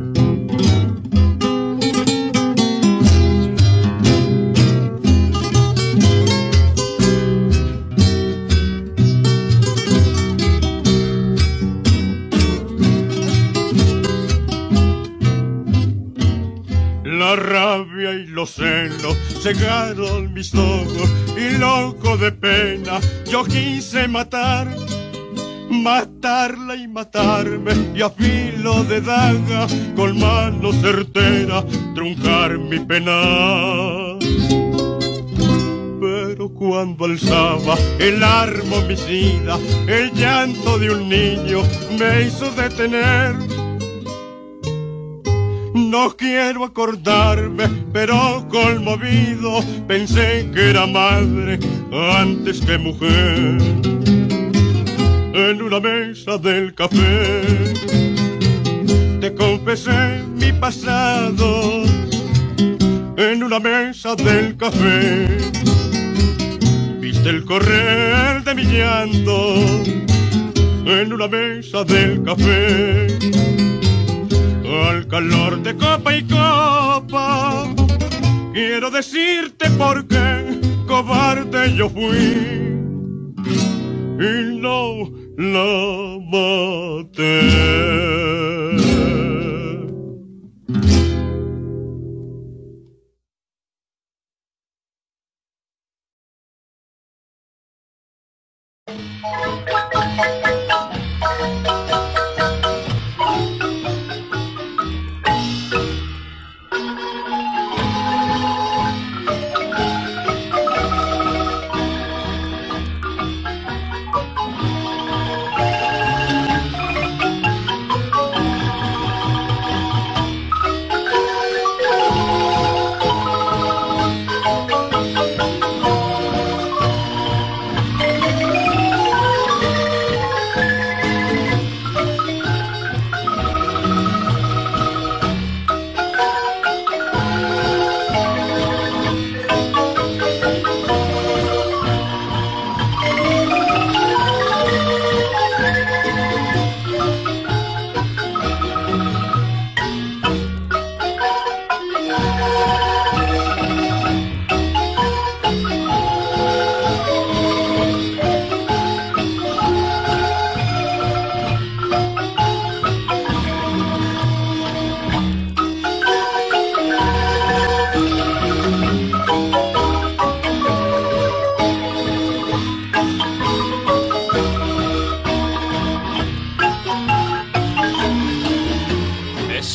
La rabia y los celos cegaron mis ojos, y loco de pena yo quise matar, matarla y matarme, y a filo de daga con mano certera truncar mi pena. Pero cuando alzaba el arma homicida, el llanto de un niño me hizo detener. No quiero acordarme, pero conmovido pensé que era madre antes que mujer. En una mesa del café te confesé mi pasado. En una mesa del café viste el correr de mi llanto. En una mesa del café, al calor de copa y copa, quiero decirte por qué cobarde yo fui y no la maté.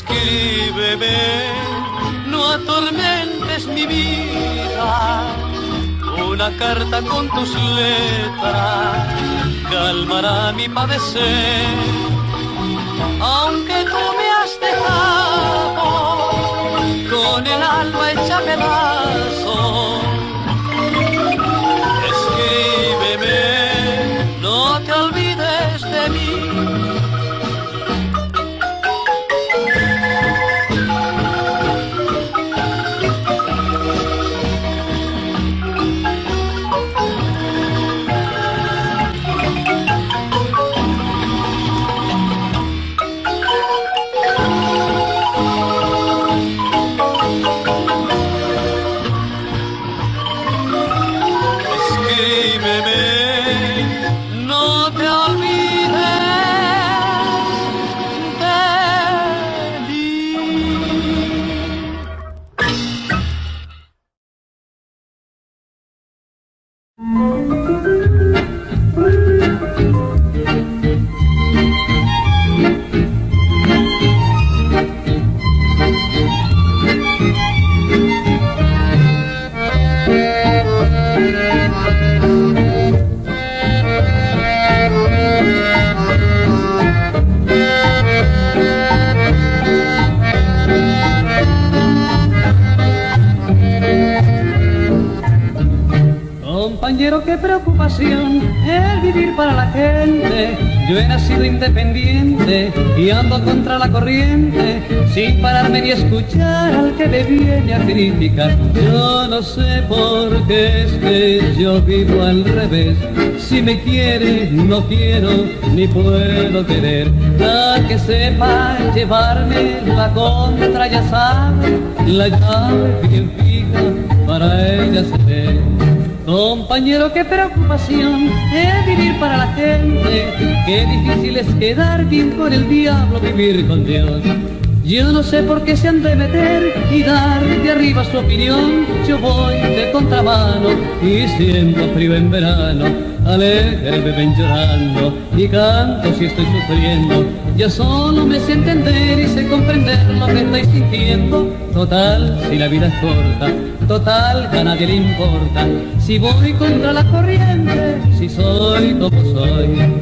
Escríbeme, no atormentes mi vida, una carta con tus letras calmará mi padecer. Aunque tú me has dejado con el alma hecha pedazos, escríbeme, no te olvides de mí. Compañero, qué preocupación el vivir para la gente. Yo he nacido independiente y ando contra la corriente, sin pararme ni escuchar al que me viene a criticar. Yo no sé por qué es que yo vivo al revés. Si me quiere, no quiero ni puedo querer. La que sepa llevarme la contra ya sabe, la llave bien fija para ella se ve. Compañero, qué preocupación es vivir para la gente, qué difícil es quedar bien con el diablo, vivir con Dios. Yo no sé por qué se han de meter y dar de arriba su opinión. Yo voy de contramano y siento frío en verano. Alegre me ven llorando y canto si estoy sufriendo. Yo solo me sé entender y sé comprender lo que estoy sintiendo. Total, si la vida es corta, total, que a nadie le importa. Si voy contra la corriente, si soy como soy.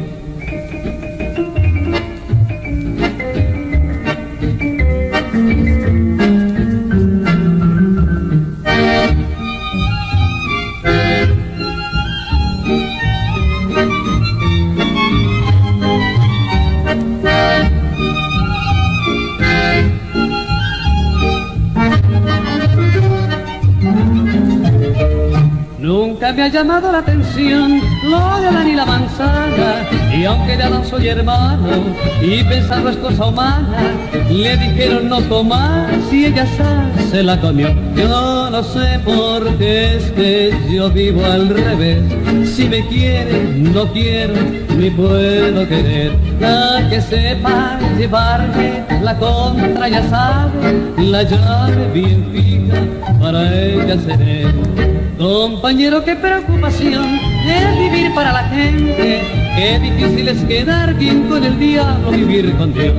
Nunca me ha llamado la atención lo de Adán y la manzana, y aunque de Adán soy hermano y pensarlo es cosa humana, le dijeron no comas y ella se la comió. Yo no sé por qué es que yo vivo al revés. Si me quiere, no quiero ni puedo querer. La que sepa llevarme la contra ya sabe, la llave bien fija para ella seré. Compañero, qué preocupación es vivir para la gente, qué difícil es quedar bien con el diablo, vivir con Dios.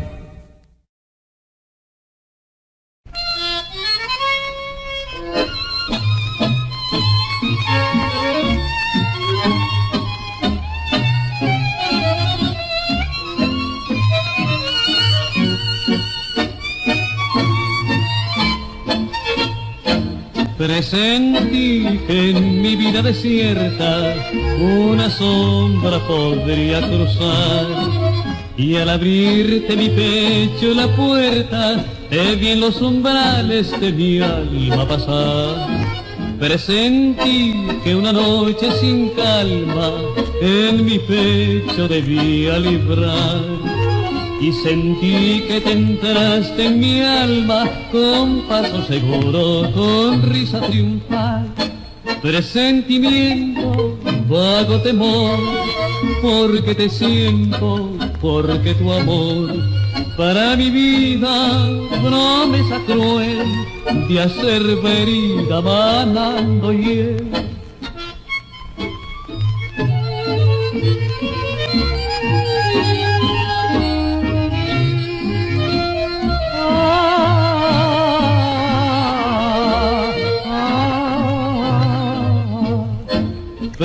Presentí que en mi vida desierta una sombra podría cruzar, y al abrirte mi pecho la puerta te vi en los umbrales de mi alma pasar. Presentí que una noche sin calma en mi pecho debía librar, y sentí que te entraste en mi alma con paso seguro, con risa triunfal. Presentimiento, vago temor, porque te siento, porque tu amor para mi vida, promesa cruel de hacer herida manando hiel.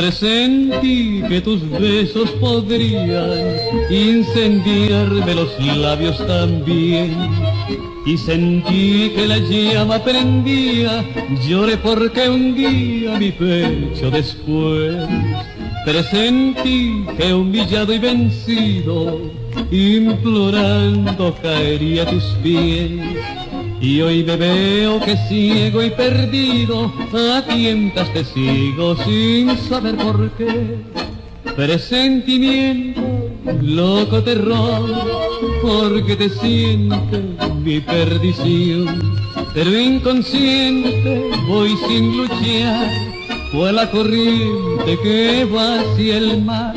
Presentí que tus besos podrían incendiarme los labios también, y sentí que la llama prendía. Lloré porque hundía mi pecho después. Presentí que humillado y vencido, implorando caería a tus pies. Y hoy me veo que ciego y perdido, a tientas te sigo sin saber por qué. Presentimiento, loco terror, porque te siente mi perdición. Pero inconsciente voy sin luchar, fue la corriente que va hacia el mar.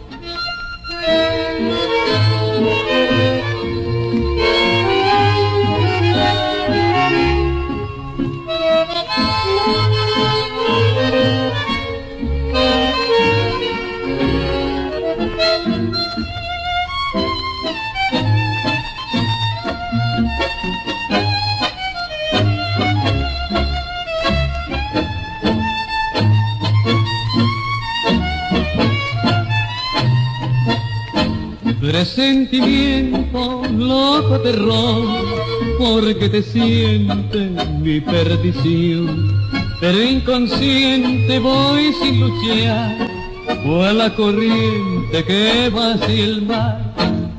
Presentimiento, loco terror, porque te siente mi perdición. Pero inconsciente voy sin luchar, fue la corriente que va hacia el mar.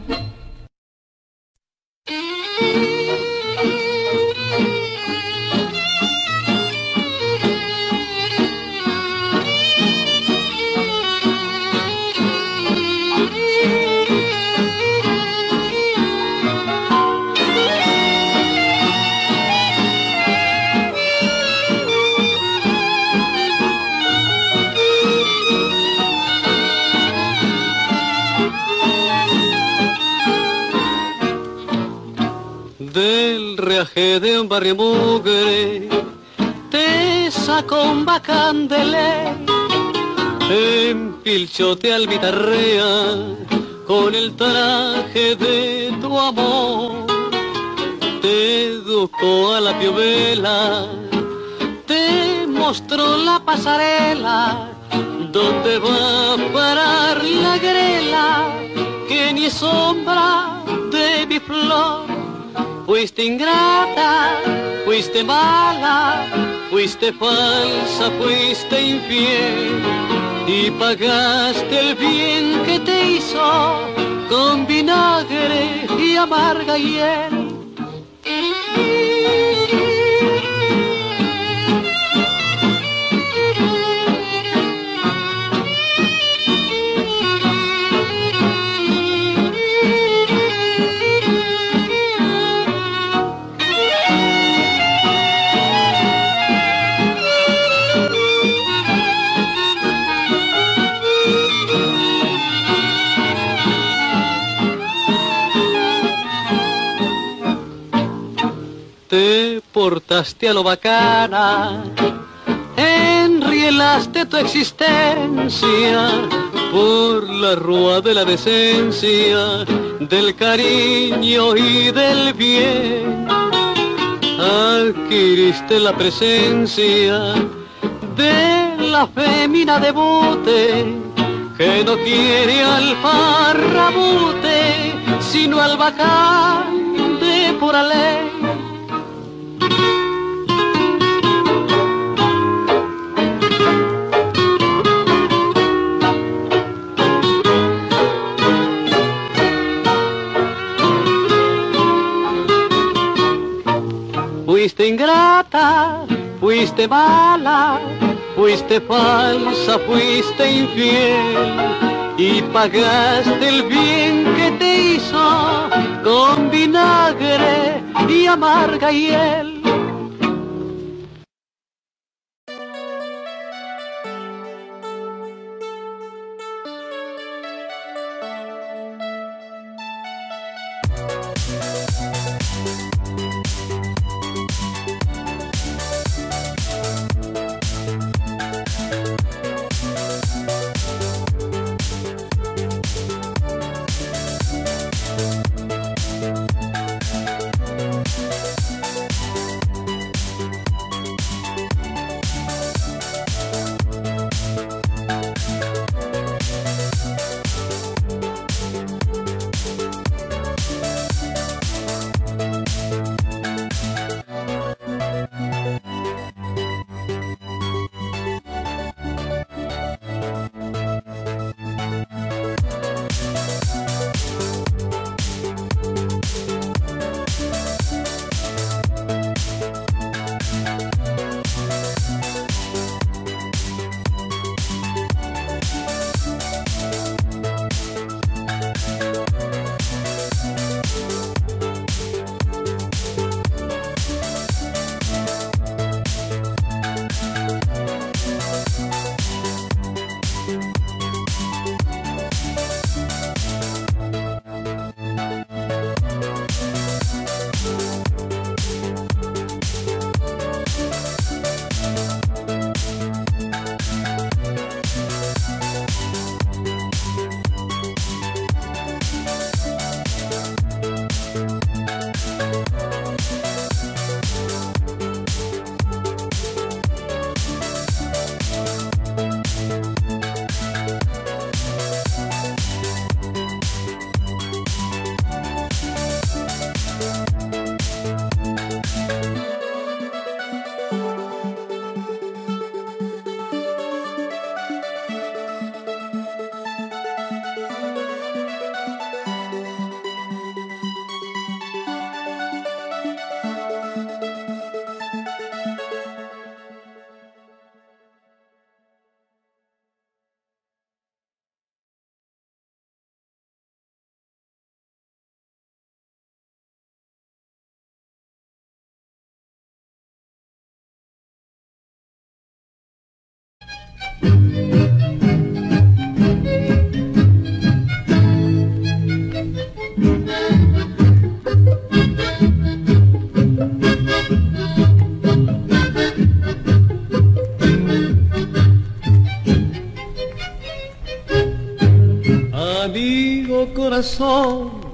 Del reaje de un barrio mugre te sacó un bacán de ley, empilchote albitarrea con el traje de tu amor, te educó a la piovela, te mostró la pasarela donde va a parar la grela, que ni es sombra de mi flor. Fuiste ingrata, fuiste mala, fuiste falsa, fuiste infiel, y pagaste el bien que te hizo con vinagre y amarga hiel. Te portaste a lo bacana, enrielaste tu existencia por la rúa de la decencia, del cariño y del bien. Adquiriste la presencia de la fémina de bote, que no quiere al parrabute, sino al bacán de pura ley. Fuiste ingrata, fuiste mala, fuiste falsa, fuiste infiel, y pagaste el bien que te hizo con vinagre y amarga hiel.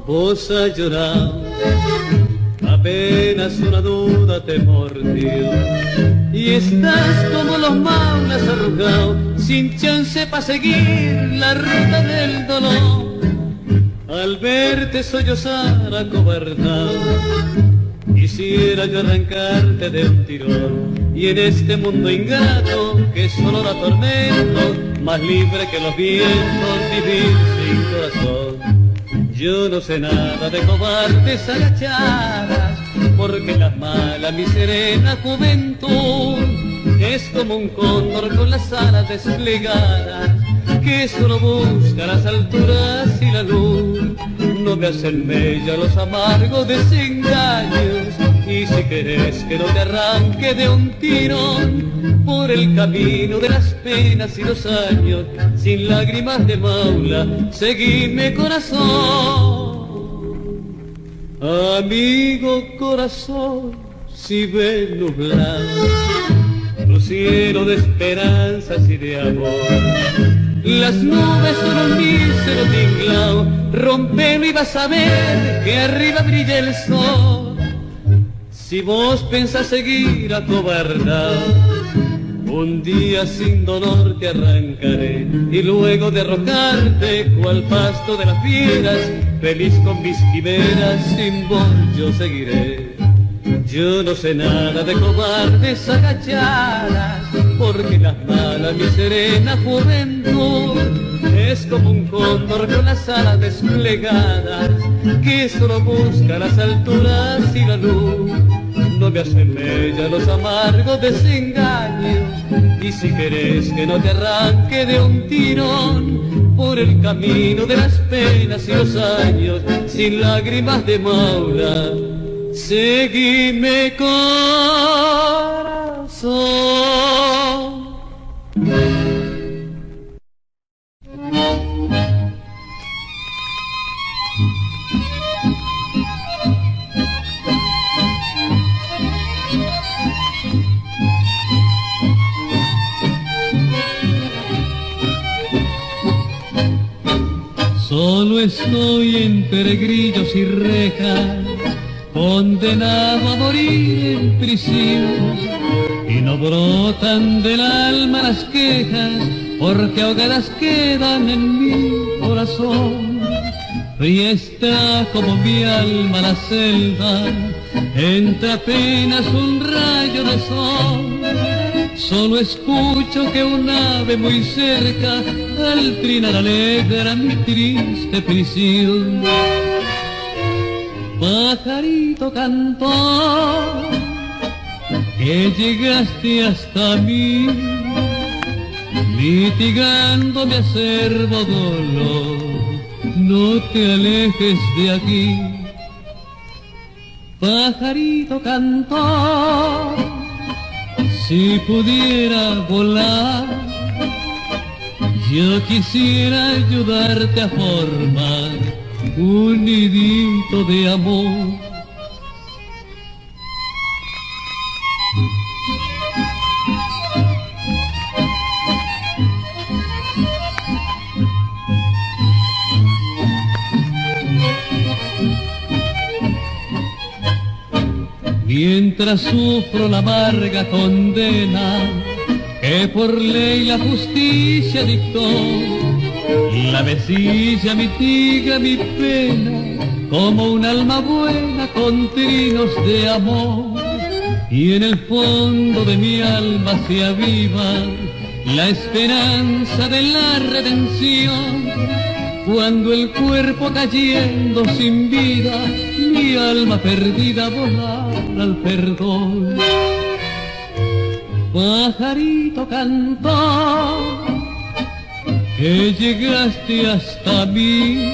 vos has llorado, apenas una duda te mordió, y estás como los maulas arrugados, sin chance pa' seguir la ruta del dolor. Al verte sollozar acobardado, quisiera yo arrancarte de un tirón, y en este mundo ingrato que solo da tormento, más libre que los vientos, vivir sin corazón. Yo no sé nada de cobardes agachadas, porque las malas mi serena juventud es como un cóndor con las alas desplegadas, que solo busca las alturas y la luz. No me hacen mella los amargos desengaños, y si querés que no te arranque de un tirón por el camino de las penas y los años, sin lágrimas de maula, seguime corazón. Amigo corazón, si ves nublado tu cielo de esperanzas y de amor, las nubes son un mísero tinglao, rompelo y vas a ver que arriba brilla el sol. Si vos pensás seguir acobardado, un día sin dolor te arrancaré, y luego de arrojarte cual pasto de las fieras, feliz con mis quimeras, sin vos yo seguiré. Yo no sé nada de cobardes agachadas, porque las malas mi serena juventud es como un cóndor con las alas desplegadas, que solo busca las alturas y la luz. No me hacen mella los amargos desengaños, y si querés que no te arranque de un tirón por el camino de las penas y los años, sin lágrimas de maula, seguime corazón. Solo estoy entre grillos y rejas, condenado a morir en prisión, y no brotan del alma las quejas, porque ahogadas quedan en mi corazón. Fría está como mi alma la selva, entra apenas un rayo de sol. Solo escucho que un ave muy cerca al trinar alegra mi triste prisión. Pajarito cantor, que llegaste hasta mí, mitigando mi acerbo dolor, no te alejes de aquí. Pajarito cantor, si pudiera volar, yo quisiera ayudarte a formar un nidito de amor. Mientras sufro la amarga condena que por ley la justicia dictó, la vecilla mitiga mi pena como un alma buena con trinos de amor, y en el fondo de mi alma se aviva la esperanza de la redención. Cuando el cuerpo cayendo sin vida, mi alma perdida volar al perdón. Pajarito cantor, que llegaste hasta mí,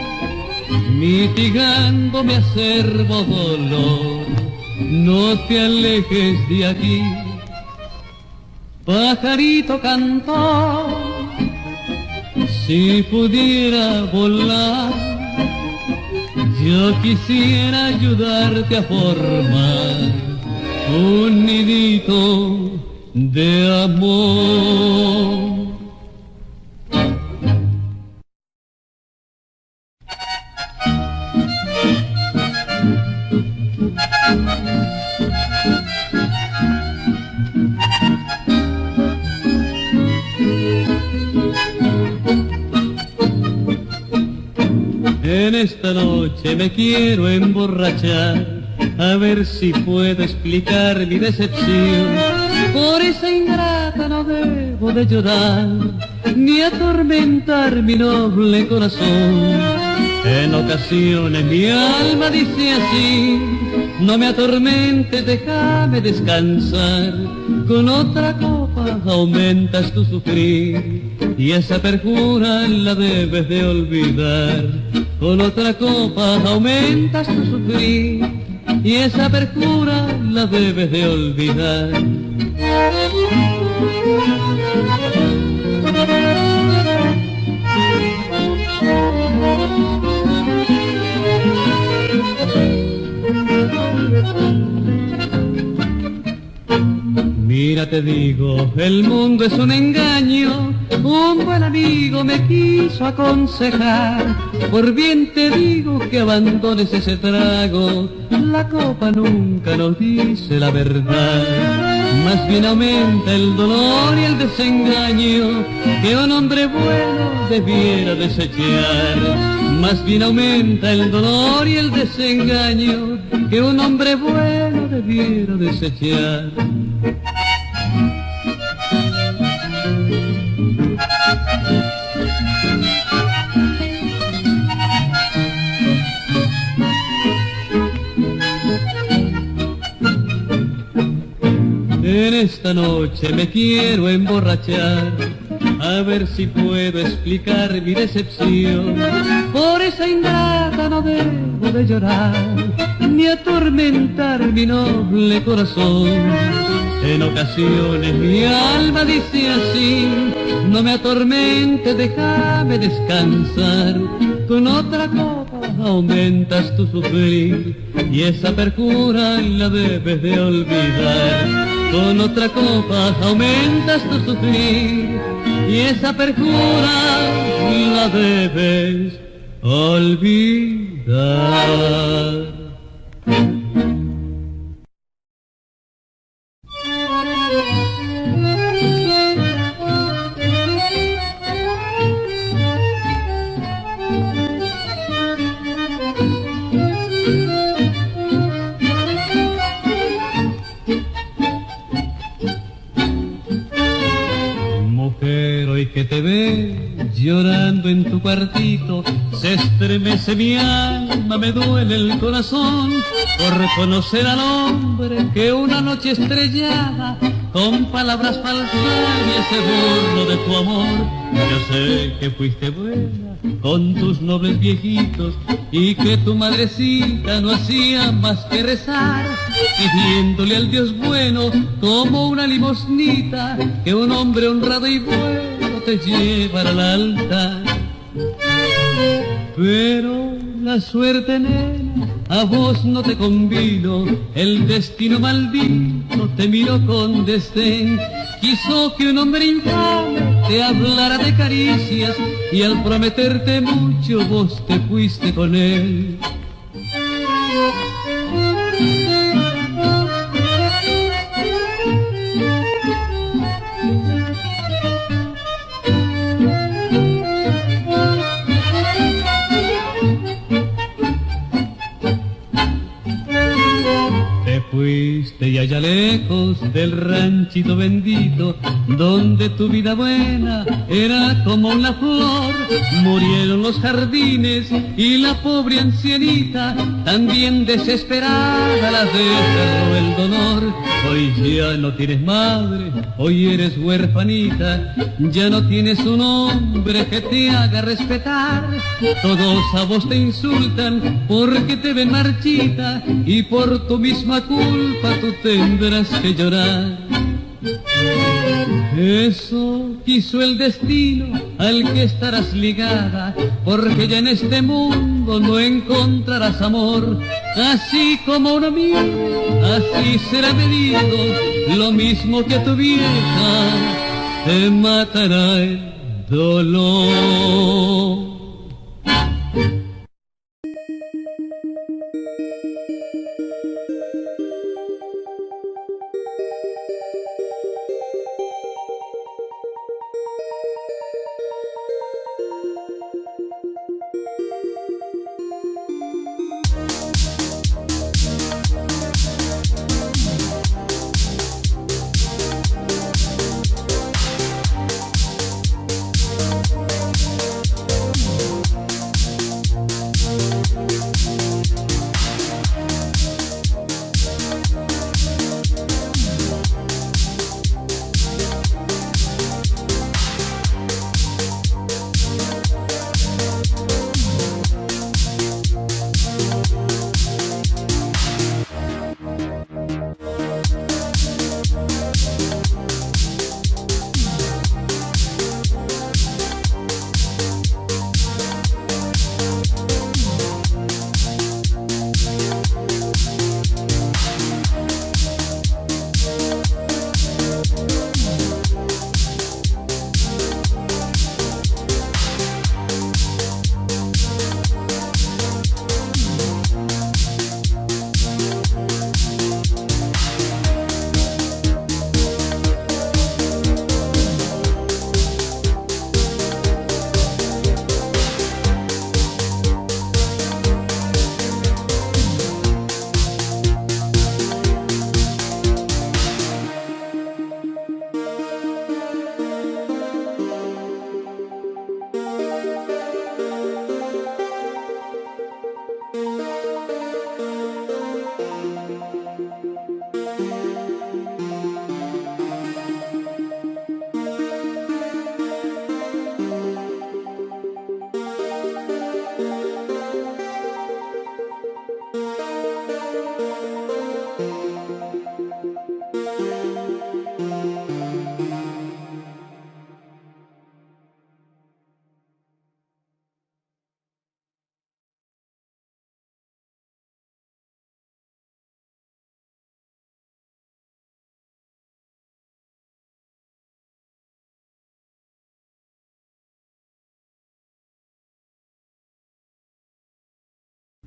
mitigando mi acerbo dolor, no te alejes de aquí. Pajarito cantor, si pudiera volar, yo quisiera ayudarte a formar un nidito de amor. noche me quiero emborrachar, a ver si puedo explicar mi decepción. Por esa ingrata no debo de llorar, ni atormentar mi noble corazón. En ocasiones mi alma dice así: no me atormentes, déjame descansar. Con otra copa aumentas tu sufrir, y esa perjura la debes de olvidar. Con otra copa aumentas tu sufrir, y esa perjura la debes de olvidar. Mira, te digo, el mundo es un engaño. Un buen amigo me quiso aconsejar: por bien te digo que abandones ese trago, la copa nunca nos dice la verdad. Más bien aumenta el dolor y el desengaño que un hombre bueno debiera desechar. Más bien aumenta el dolor y el desengaño que un hombre bueno debiera desechar. En esta noche me quiero emborrachar, a ver si puedo explicar mi decepción. Por esa ingrata no debo de llorar, ni atormentar mi noble corazón. En ocasiones mi alma dice así: no me atormentes, déjame descansar. Con otra copa aumentas tu sufrir, y esa perjura la debes de olvidar. Con otra copa aumentas tu sufrir, y esa perjura la debes olvidar. Que te ve llorando en tu cuartito, se estremece mi alma, me duele el corazón por conocer al hombre que una noche estrellada con palabras falsas se burló de tu amor. Yo sé que fuiste buena con tus nobles viejitos y que tu madrecita no hacía más que rezar, pidiéndole al Dios bueno como una limosnita que un hombre honrado y bueno te llevará al altar. Pero la suerte, nena, a vos no te convino, el destino maldito te miró con desdén. Quiso que un hombre infame te hablara de caricias, y al prometerte mucho vos te fuiste con él. Fuiste y allá lejos del ranchito bendito, donde tu vida buena era como una flor, murieron los jardines y la pobre ancianita, también desesperada, la desgarró el dolor. Hoy ya no tienes madre, hoy eres huerfanita, ya no tienes un hombre que te haga respetar. Todos a vos te insultan porque te ven marchita, y por tu misma culpa tú tendrás que llorar. Eso quiso el destino al que estarás ligada, porque ya en este mundo no encontrarás amor. Así como un amigo, así será medido, lo mismo que tu vieja, te matará el dolor.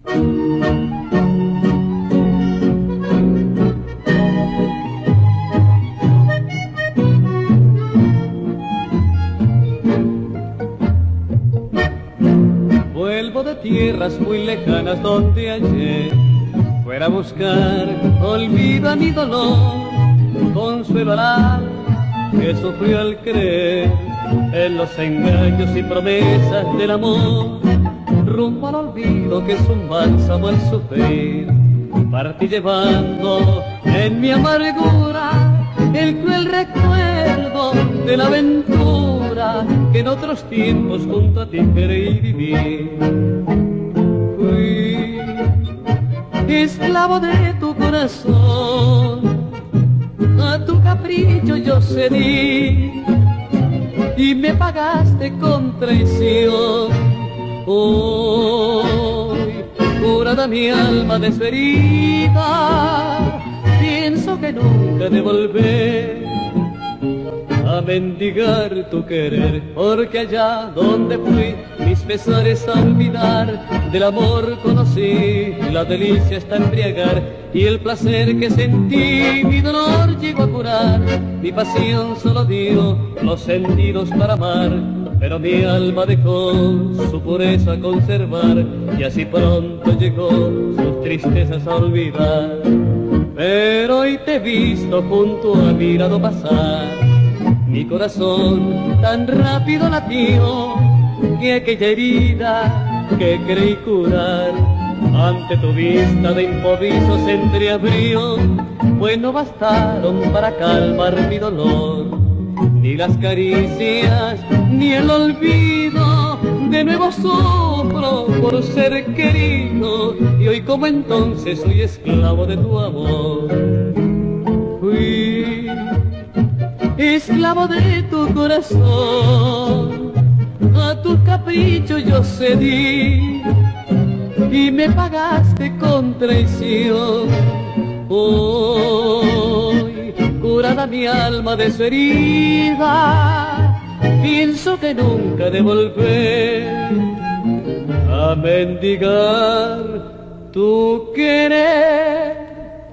Vuelvo de tierras muy lejanas donde ayer fuera a buscar olvido a mi dolor, consuelo al alma que sufrió al creer en los engaños y promesas del amor, rumbo al olvido que es un bálsamo al sufrir. Partí llevando en mi amargura el cruel recuerdo de la aventura que en otros tiempos junto a ti creí vivir. Fui esclavo de tu corazón, a tu capricho yo cedí y me pagaste con traición. Hoy, curada mi alma de su herida, pienso que nunca de volver a mendigar tu querer, porque allá donde fui mis pesares a olvidar, del amor conocí la delicia hasta embriagar, y el placer que sentí mi dolor llegó a curar. Mi pasión solo dio los sentidos para amar, pero mi alma dejó su pureza conservar, y así pronto llegó sus tristezas a olvidar. Pero hoy te he visto junto a mi lado pasar, mi corazón tan rápido latió, que aquella herida que creí curar, ante tu vista de improviso se entreabrió, pues no bastaron para calmar mi dolor, ni las caricias, ni el olvido. De nuevo sufro por ser querido, y hoy como entonces soy esclavo de tu amor. Fui esclavo de tu corazón, a tu capricho yo cedí y me pagaste con traición. Hoy, curada mi alma de su herida, pienso que nunca de volver a mendigar tu querer.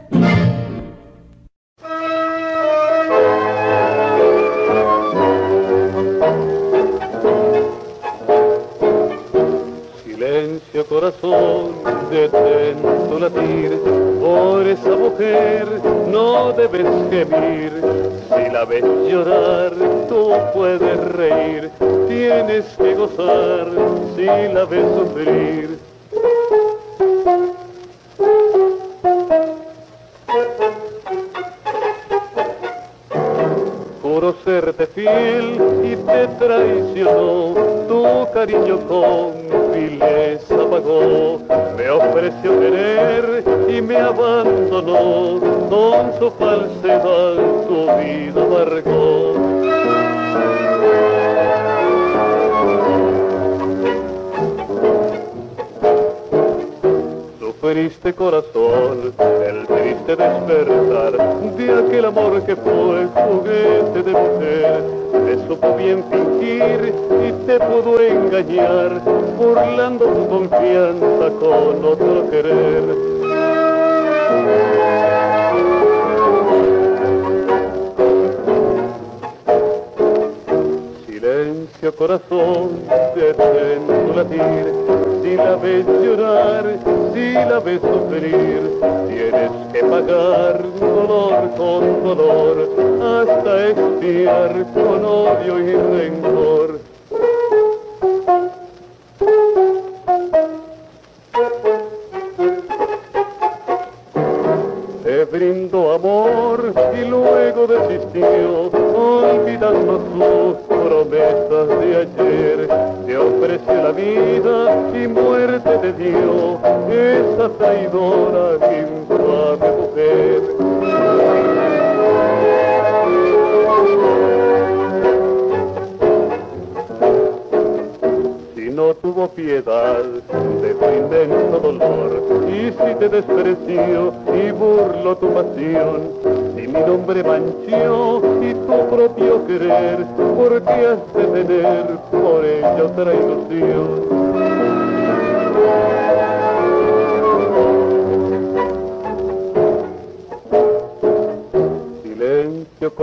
Silencio, corazón, detén tu latir, por esa mujer no debes gemir. Si la ves llorar, tú puedes reír, tienes que gozar si la ves sufrir. Juro serte fiel y te traicionó, tu cariño con vileza pagó, me ofreció querer y me abandonó, con su falsedad su vida amargó. Sufriste, corazón, el triste despertar de aquel amor que fue juguete de mujer. Te supo bien fingir y te pudo engañar, burlando tu confianza con otro querer. Silencio, corazón, detén tu latir, si la ves llorar, si la ves sufrir, tienes que pagar dolor con dolor, hasta expiar con odio y rencor. Te brindó amor y luego desistió, olvidando sus promesas de ayer. Te ofreció la vida y muerte te dio, esa traidora e infame mujer. No tuvo piedad de tu inmenso dolor, y si te despreció y burló tu pasión, si mi nombre manchó y tu propio querer, ¿por qué has de tener por ella otra ilusión?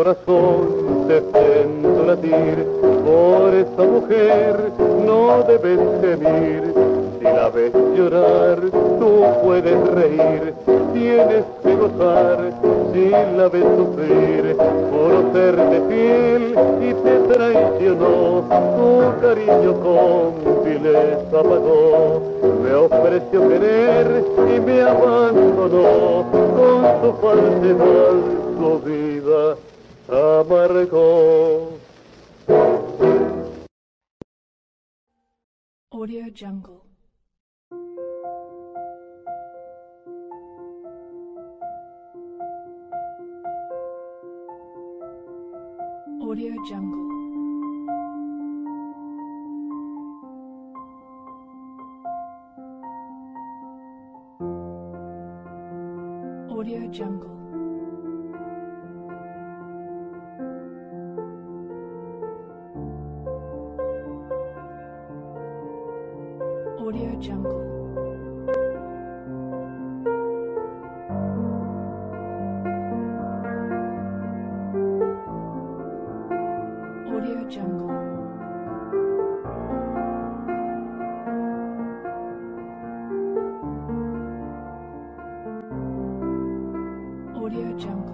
corazón te siento latir, por esa mujer no debes gemir. Si la ves llorar, tú puedes reír, tienes que gozar. Si la ves sufrir, por serte fiel y te traicionó, tu cariño con vileza pagó. Me ofreció querer y me abandonó, con su falsedad su vida amargó. Audio Jungle. Audio Jungle. Audio Jungle. Audio Jungle. Audio Jungle. Audio Jungle.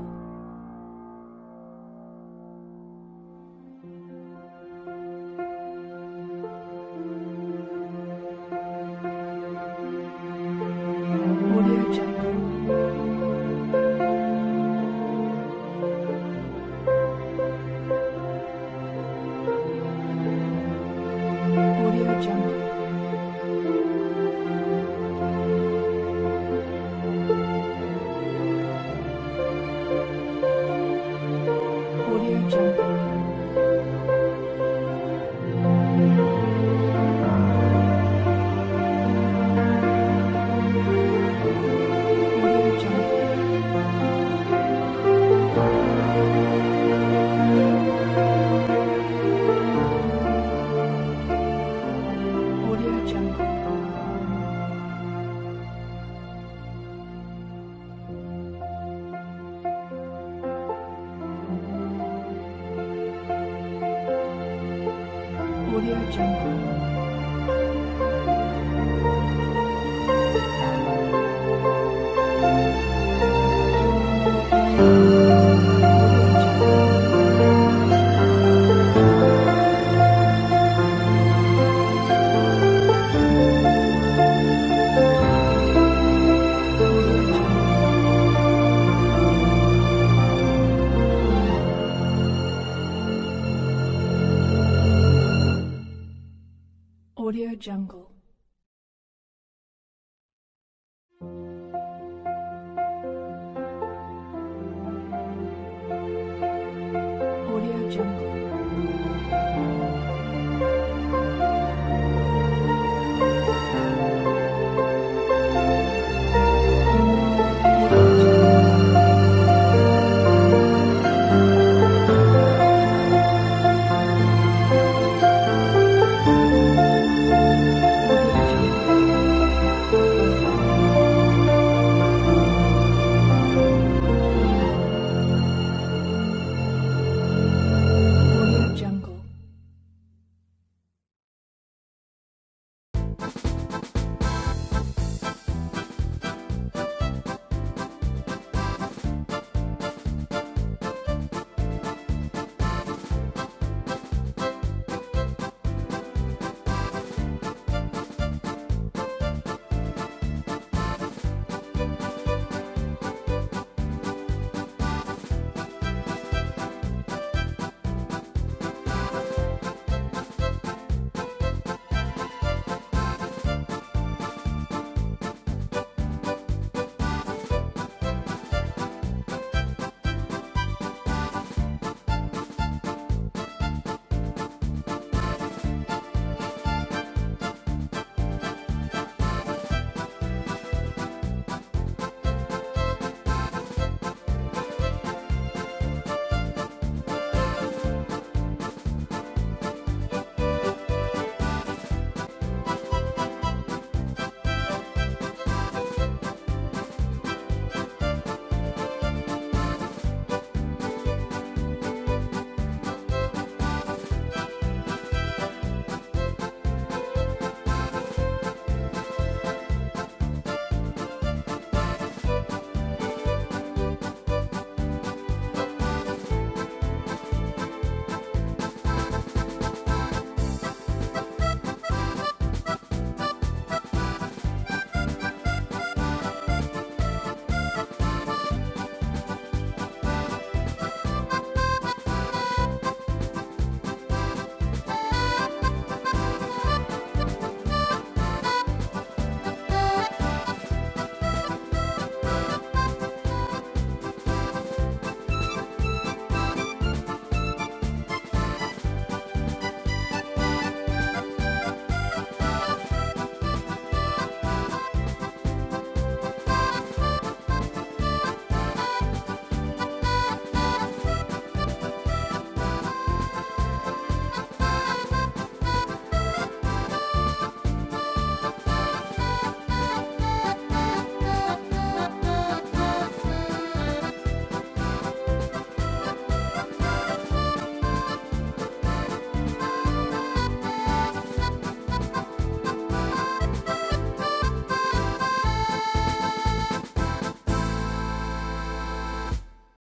Audio Jungle. Audio Jungle. Audio Jungle.